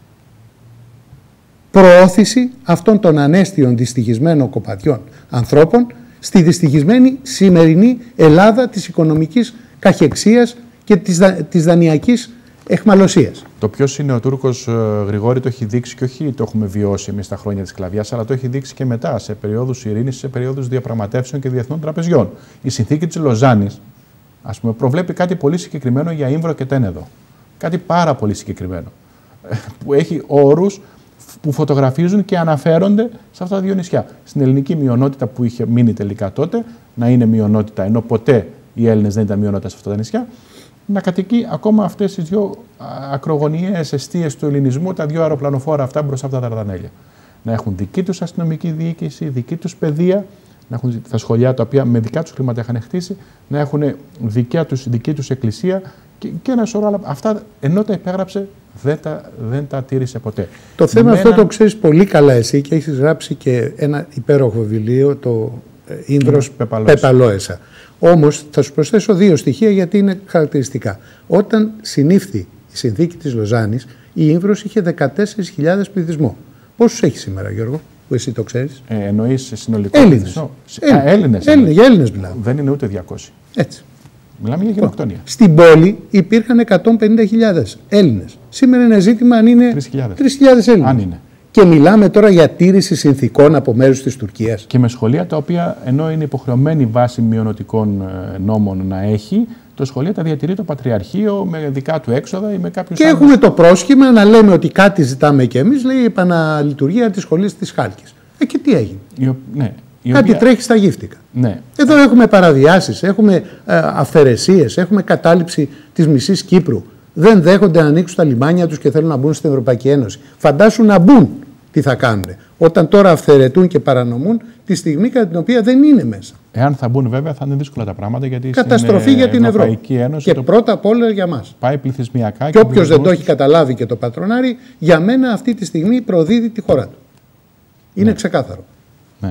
προώθηση αυτών των ανέστιων δυστυχισμένων κοπατιών ανθρώπων στη δυστυχισμένη σημερινή Ελλάδα της οικονομικής καχεξίας και της, δα, της δανειακής εχμαλωσίας. Το ποιος είναι ο Τούρκος, Γρηγόρη, το έχει δείξει και όχι το έχουμε βιώσει εμείς τα χρόνια της σκλαβιάς, αλλά το έχει δείξει και μετά, σε περίοδους ειρήνης, σε περίοδους διαπραγματεύσεων και διεθνών τραπεζιών. Η συνθήκη της Λοζάνης, ας πούμε, προβλέπει κάτι πολύ συγκεκριμένο για Ήμβρο και Τένεδο. Κάτι πάρα πολύ συγκεκριμένο. Που έχει όρους που φωτογραφίζουν και αναφέρονται σε αυτά τα δύο νησιά. Στην ελληνική μειονότητα που είχε μείνει τελικά τότε, να είναι μειονότητα, ενώ ποτέ οι Έλληνες δεν ήταν μειονότητα σε αυτά τα νησιά, να κατοικεί ακόμα αυτές τις δύο ακρογωνιαίες εστίες του ελληνισμού, τα δύο αεροπλανοφόρα αυτά μπροστά από τα Δαρδανέλια. Να έχουν δική τους αστυνομική διοίκηση, δική τους παιδεία, να έχουν τα σχολεία τα οποία με δικά τους χρήματα είχαν χτίσει, να έχουν δικιά τους, δική τους εκκλησία και, και ένα σωρό άλλα. Αυτά ενώ τα υπέγραψε δεν τα, δεν τα τήρησε ποτέ. Το θέμα με αυτό ένα... το ξέρεις πολύ καλά εσύ και έχεις γράψει και ένα υπέροχο βιβλίο, το Ήμβρος Πεπαλόεσα. Όμως θα σου προσθέσω δύο στοιχεία γιατί είναι χαρακτηριστικά. Όταν συνήφθη η συνθήκη της Λοζάνης, η Ήμβρος είχε δεκατέσσερις χιλιάδες πληθυσμό. Πόσους έχει σήμερα, Γιώργο, που εσύ το ξέρεις? Ε, εννοείς συνολικό Έλληνες. πληθυσμό. Έλληνες. Έλληνες, Έλληνες. Για Έλληνες μιλάμε. Δεν είναι ούτε διακόσιοι. Έτσι. Μιλάμε για γενοκτονία. Στην πόλη υπήρχαν εκατόν πενήντα χιλιάδες Έλληνες. Σήμερα είναι ζήτημα αν είναι τρεις χιλιάδες Έλληνες. Αν είναι. Και μιλάμε τώρα για τήρηση συνθηκών από μέρους της Τουρκίας. Και με σχολεία τα οποία, ενώ είναι υποχρεωμένη βάση μειονοτικών νόμων να έχει, το σχολείο τα διατηρεί το Πατριαρχείο με δικά του έξοδα ή με κάποιους Και άλλους. Έχουμε το πρόσχημα να λέμε ότι κάτι ζητάμε και εμείς, λέει η επαναλειτουργία της σχολής της Χάλκης. Ε, και τι έγινε? Η, ναι, η κάτι οποία... τρέχει στα γύφτικα. Ναι. Εδώ έχουμε παραδιάσεις, έχουμε ε, αυθαιρεσίες, έχουμε κατάληψη της μισής Κύπρου. Δεν δέχονται να ανοίξουν τα λιμάνια τους και θέλουν να μπουν στην Ευρωπαϊκή Ένωση. Φαντάσου να μπουν, τι θα κάνουν. Όταν τώρα αυθαιρετούν και παρανομούν τη στιγμή κατά την οποία δεν είναι μέσα. Εάν θα μπουν, βέβαια, θα είναι δύσκολα τα πράγματα γιατί καταστροφή για την Ευρωπαϊκή Ένωση. Και το... πρώτα απ' όλα για μας. Πάει πληθυσμιακά. Και όποιος δεν το έχει καταλάβει και το πατρονάρει, για μένα αυτή τη στιγμή προδίδει τη χώρα του. Είναι ναι. ξεκάθαρο. Ναι.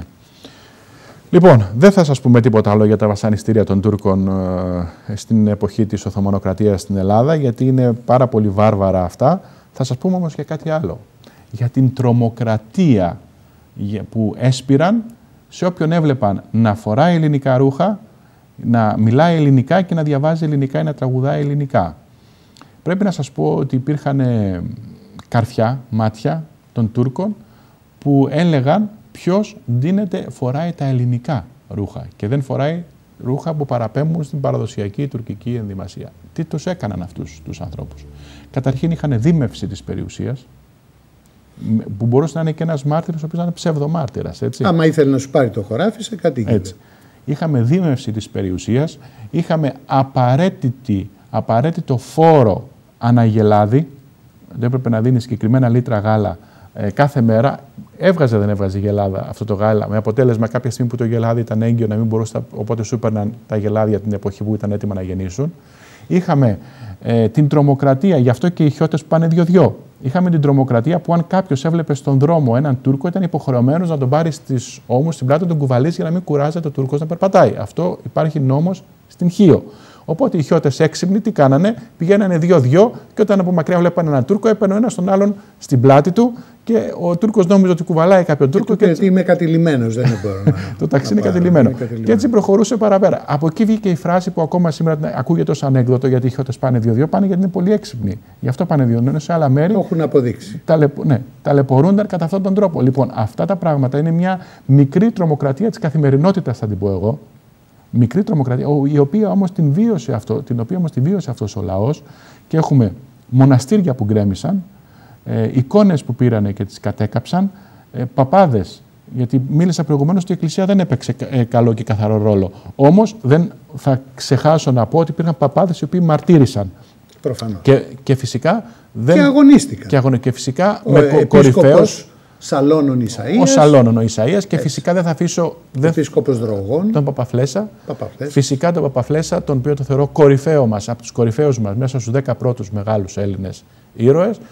Λοιπόν, δεν θα σας πούμε τίποτα άλλο για τα βασανιστήρια των Τούρκων ε, στην εποχή της Οθωμανοκρατίας στην Ελλάδα, γιατί είναι πάρα πολύ βάρβαρα αυτά. Θα σας πούμε όμως για κάτι άλλο. Για την τρομοκρατία που έσπηραν σε όποιον έβλεπαν να φοράει ελληνικά ρούχα, να μιλάει ελληνικά και να διαβάζει ελληνικά ή να τραγουδάει ελληνικά. Πρέπει να σας πω ότι υπήρχαν καρφιά, μάτια των Τούρκων που έλεγαν ποιος ντύνεται φοράει τα ελληνικά ρούχα και δεν φοράει ρούχα που παραπέμπουν στην παραδοσιακή τουρκική ενδυμασία. Τι τους έκαναν αυτούς τους ανθρώπους? Καταρχήν είχαν δίμευση της περιουσίας, που μπορούσε να είναι και ένας μάρτυρας, ο οποίος να είναι ψευδομάρτυρας. Έτσι. Άμα ήθελε να σου πάρει το χωράφι, σε κατοίκησε. Έτσι. Είχαμε δίμευση της περιουσίας, είχαμε απαραίτητη, απαραίτητο φόρο αναγελάδι, δεν έπρεπε να δίνει συγκεκριμένα λίτρα γάλα ε, κάθε μέρα. Έβγαζε, δεν έβγαζε γελάδα αυτό το γάλα, με αποτέλεσμα κάποια στιγμή που το γελάδι ήταν έγκυο να μην μπορούσε, οπότε σου έπαιρναν τα γελάδια την εποχή που ήταν έτοιμα να γεννήσουν. Είχαμε ε, την τρομοκρατία, γι' αυτό και οι χιώτες που πάνε δυο-δυο. Είχαμε την τρομοκρατία που αν κάποιος έβλεπε στον δρόμο έναν Τούρκο, ήταν υποχρεωμένος να τον πάρει στις ώμους, στην πλάτη, τον κουβαλήσει για να μην κουράζεται ο Τούρκος να περπατάει. Αυτό υπάρχει νόμος στην Χίο. Οπότε οι χιώτες έξυπνοι τι κάνανε? Πηγαίνανε δύο-δύο και όταν από μακριά βλέπανε έναν Τούρκο, έπαιρνε ο ένας τον άλλον στην πλάτη του και ο Τούρκος νόμιζε ότι κουβαλάει κάποιον Τούρκο. Και έτσι... είμαι κατηλημένος, δεν μπορώ να. Το ταξί είναι κατηλημένο. Και έτσι προχωρούσε παραπέρα. Από εκεί βγήκε η φράση που ακόμα σήμερα ακούγεται ως ανέκδοτο, γιατί οι χιώτες πάνε δύο-δύο, πάνε γιατί είναι πολύ έξυπνοι. Γι' αυτό πάνε δύο. Ενώ σε άλλα μέρη. Το έχουν αποδείξει. Ταλαιπω... Ναι, ταλαιπωρούνταν κατά αυτόν τον τρόπο. Λοιπόν, αυτά τα πράγματα είναι μια μικρή τρομοκρατία της καθημερινότητας, θα την πω εγώ. Μικρή τρομοκρατία, η οποία όμως την βίωσε αυτό, την οποία όμως την βίωσε αυτός ο λαός, και έχουμε μοναστήρια που γκρέμισαν, ε, εικόνες που πήρανε και τις κατέκαψαν, ε, παπάδες, γιατί μίλησα προηγουμένως ότι η Εκκλησία δεν έπαιξε ε, καλό και καθαρό ρόλο. Όμως δεν θα ξεχάσω να πω ότι υπήρχαν παπάδες οι οποίοι μαρτύρησαν. Προφανώς. Και, και φυσικά δεν... Και αγωνίστηκαν. Και, αγωνι... και φυσικά ο με ε, κορυφαίος... Σαλώνων Ισαΐας. Ο Σαλώνων ο Ισαΐας και φυσικά δεν θα αφήσω. Ο Επίσκοπος Δρογών. Τον Παπαφλέσσα. Παπαφλέσσα. Φυσικά τον Παπαφλέσσα, τον οποίο το θεωρώ κορυφαίο μας, από τους κορυφαίους μας, μέσα στους δέκα πρώτους μεγάλους Έλληνες ήρωες.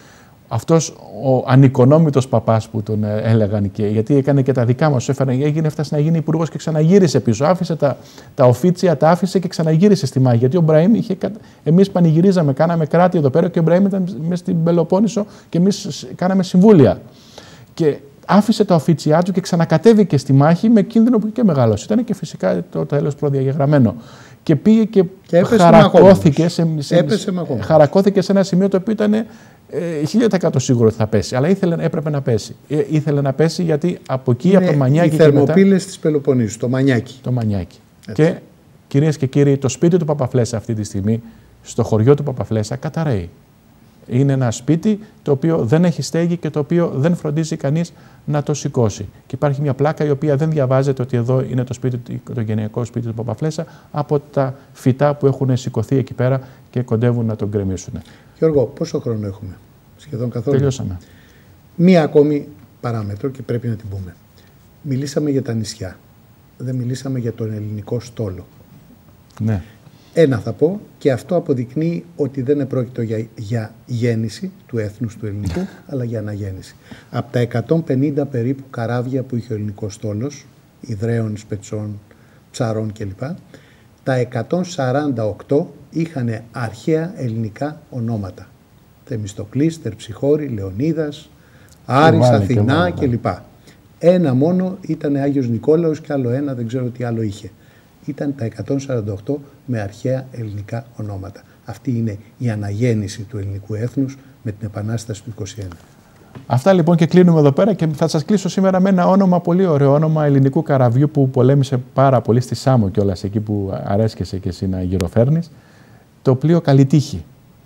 αυτός ο ανοικονόμητος παπάς που τον έλεγαν, και, γιατί έκανε και τα δικά μας, έφερε, έγινε, έφτασε να γίνει υπουργός και ξαναγύρισε πίσω. Άφησε τα, τα οφίτσια, τα άφησε και ξαναγύρισε στη μάχη. Γιατί ο Μπραήμ είχε. Εμείς πανηγυρίζαμε, κάναμε κράτη εδώ πέρα και ο Μπραήμ ήταν μέσα στην Πελοπόννησο και εμείς κάναμε συμβούλια. Και άφησε τα οφίτσια του και ξανακατέβηκε στη μάχη με κίνδυνο που και μεγάλος. Ήταν και φυσικά το τέλος προδιαγεγραμμένο. Και πήγε και, και χαρακώθηκε, σε, σε, χαρακώθηκε σε ένα σημείο το οποίο ήταν χίλια τοις εκατό σίγουρο ότι θα πέσει. Αλλά ήθελε, έπρεπε να πέσει. Ε, ήθελε να πέσει γιατί από εκεί, από το Μανιάκι. Οι θερμοπύλες της Πελοποννήσου, το Μανιάκι. Το Μανιάκι. Και κυρίες και κύριοι, το σπίτι του Παπαφλέσσα αυτή τη στιγμή, στο χωριό του Παπαφλέσσα, καταραίει. Είναι ένα σπίτι το οποίο δεν έχει στέγη και το οποίο δεν φροντίζει κανείς να το σηκώσει. Και υπάρχει μια πλάκα η οποία δεν διαβάζεται ότι εδώ είναι το, σπίτι, το γενιακό σπίτι του Παπαφλέσσα από τα φυτά που έχουν σηκωθεί εκεί πέρα και κοντεύουν να τον γκρεμίσουν. Γιώργο, πόσο χρόνο έχουμε? Σχεδόν καθόλου. Τελειώσαμε. Μία ακόμη παράμετρο και πρέπει να την πούμε. Μιλήσαμε για τα νησιά. Δεν μιλήσαμε για τον ελληνικό στόλο. Ναι. Ένα θα πω, και αυτό αποδεικνύει ότι δεν επρόκειτο για, για γέννηση του έθνους του ελληνικού, αλλά για αναγέννηση. Από τα εκατόν πενήντα περίπου καράβια που είχε ο ελληνικός στόλος, Ιδραίων, Σπετσών, Ψαρών κλπ, τα εκατόν σαράντα οκτώ είχαν αρχαία ελληνικά ονόματα. Θεμιστοκλής, Τερψιχώρη, Λεωνίδας, Άρης, Αθηνά κλπ. Ένα μόνο ήταν Άγιος Νικόλαος και άλλο ένα δεν ξέρω τι άλλο είχε. Ήταν τα εκατόν σαράντα οκτώ με αρχαία ελληνικά ονόματα. Αυτή είναι η αναγέννηση του ελληνικού έθνους με την Επανάσταση του είκοσι ένα. Αυτά λοιπόν, και κλείνουμε εδώ πέρα και θα σας κλείσω σήμερα με ένα όνομα, πολύ ωραίο όνομα ελληνικού καραβιού που πολέμησε πάρα πολύ στη Σάμο κιόλας, εκεί που αρέσκεσαι και εσύ να γυροφέρνεις, το πλοίο Καλή Τύχη.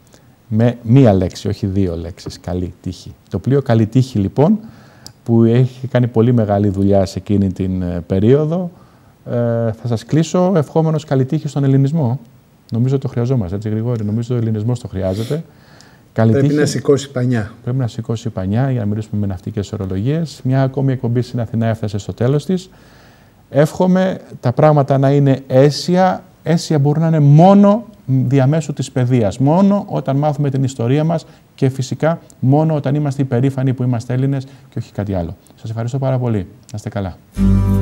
Με μία λέξη, όχι δύο λέξεις, Καλή Τύχη. Το πλοίο Καλή Τύχη λοιπόν, που έχει κάνει πολύ μεγάλη δουλειά σε εκείνη την περίοδο. Ε, θα σας κλείσω ευχόμενος καλή τύχη στον ελληνισμό. Νομίζω ότι το χρειαζόμαστε, έτσι Γρηγόρη. Νομίζω ότι ο ελληνισμός το χρειάζεται. Καλή Πρέπει τύχη. να σηκώσει πανιά. Πρέπει να σηκώσει πανιά για να μιλήσουμε με ναυτικές ορολογίες. Μια ακόμη εκπομπή στην Αθηνά έφτασε στο τέλος της. Εύχομαι τα πράγματα να είναι αίσια. Αίσια μπορούν να είναι μόνο διαμέσου της παιδείας. Μόνο όταν μάθουμε την ιστορία μας και φυσικά μόνο όταν είμαστε υπερήφανοι που είμαστε Έλληνες και όχι κάτι άλλο. Σας ευχαριστώ πάρα πολύ. Να είστε καλά.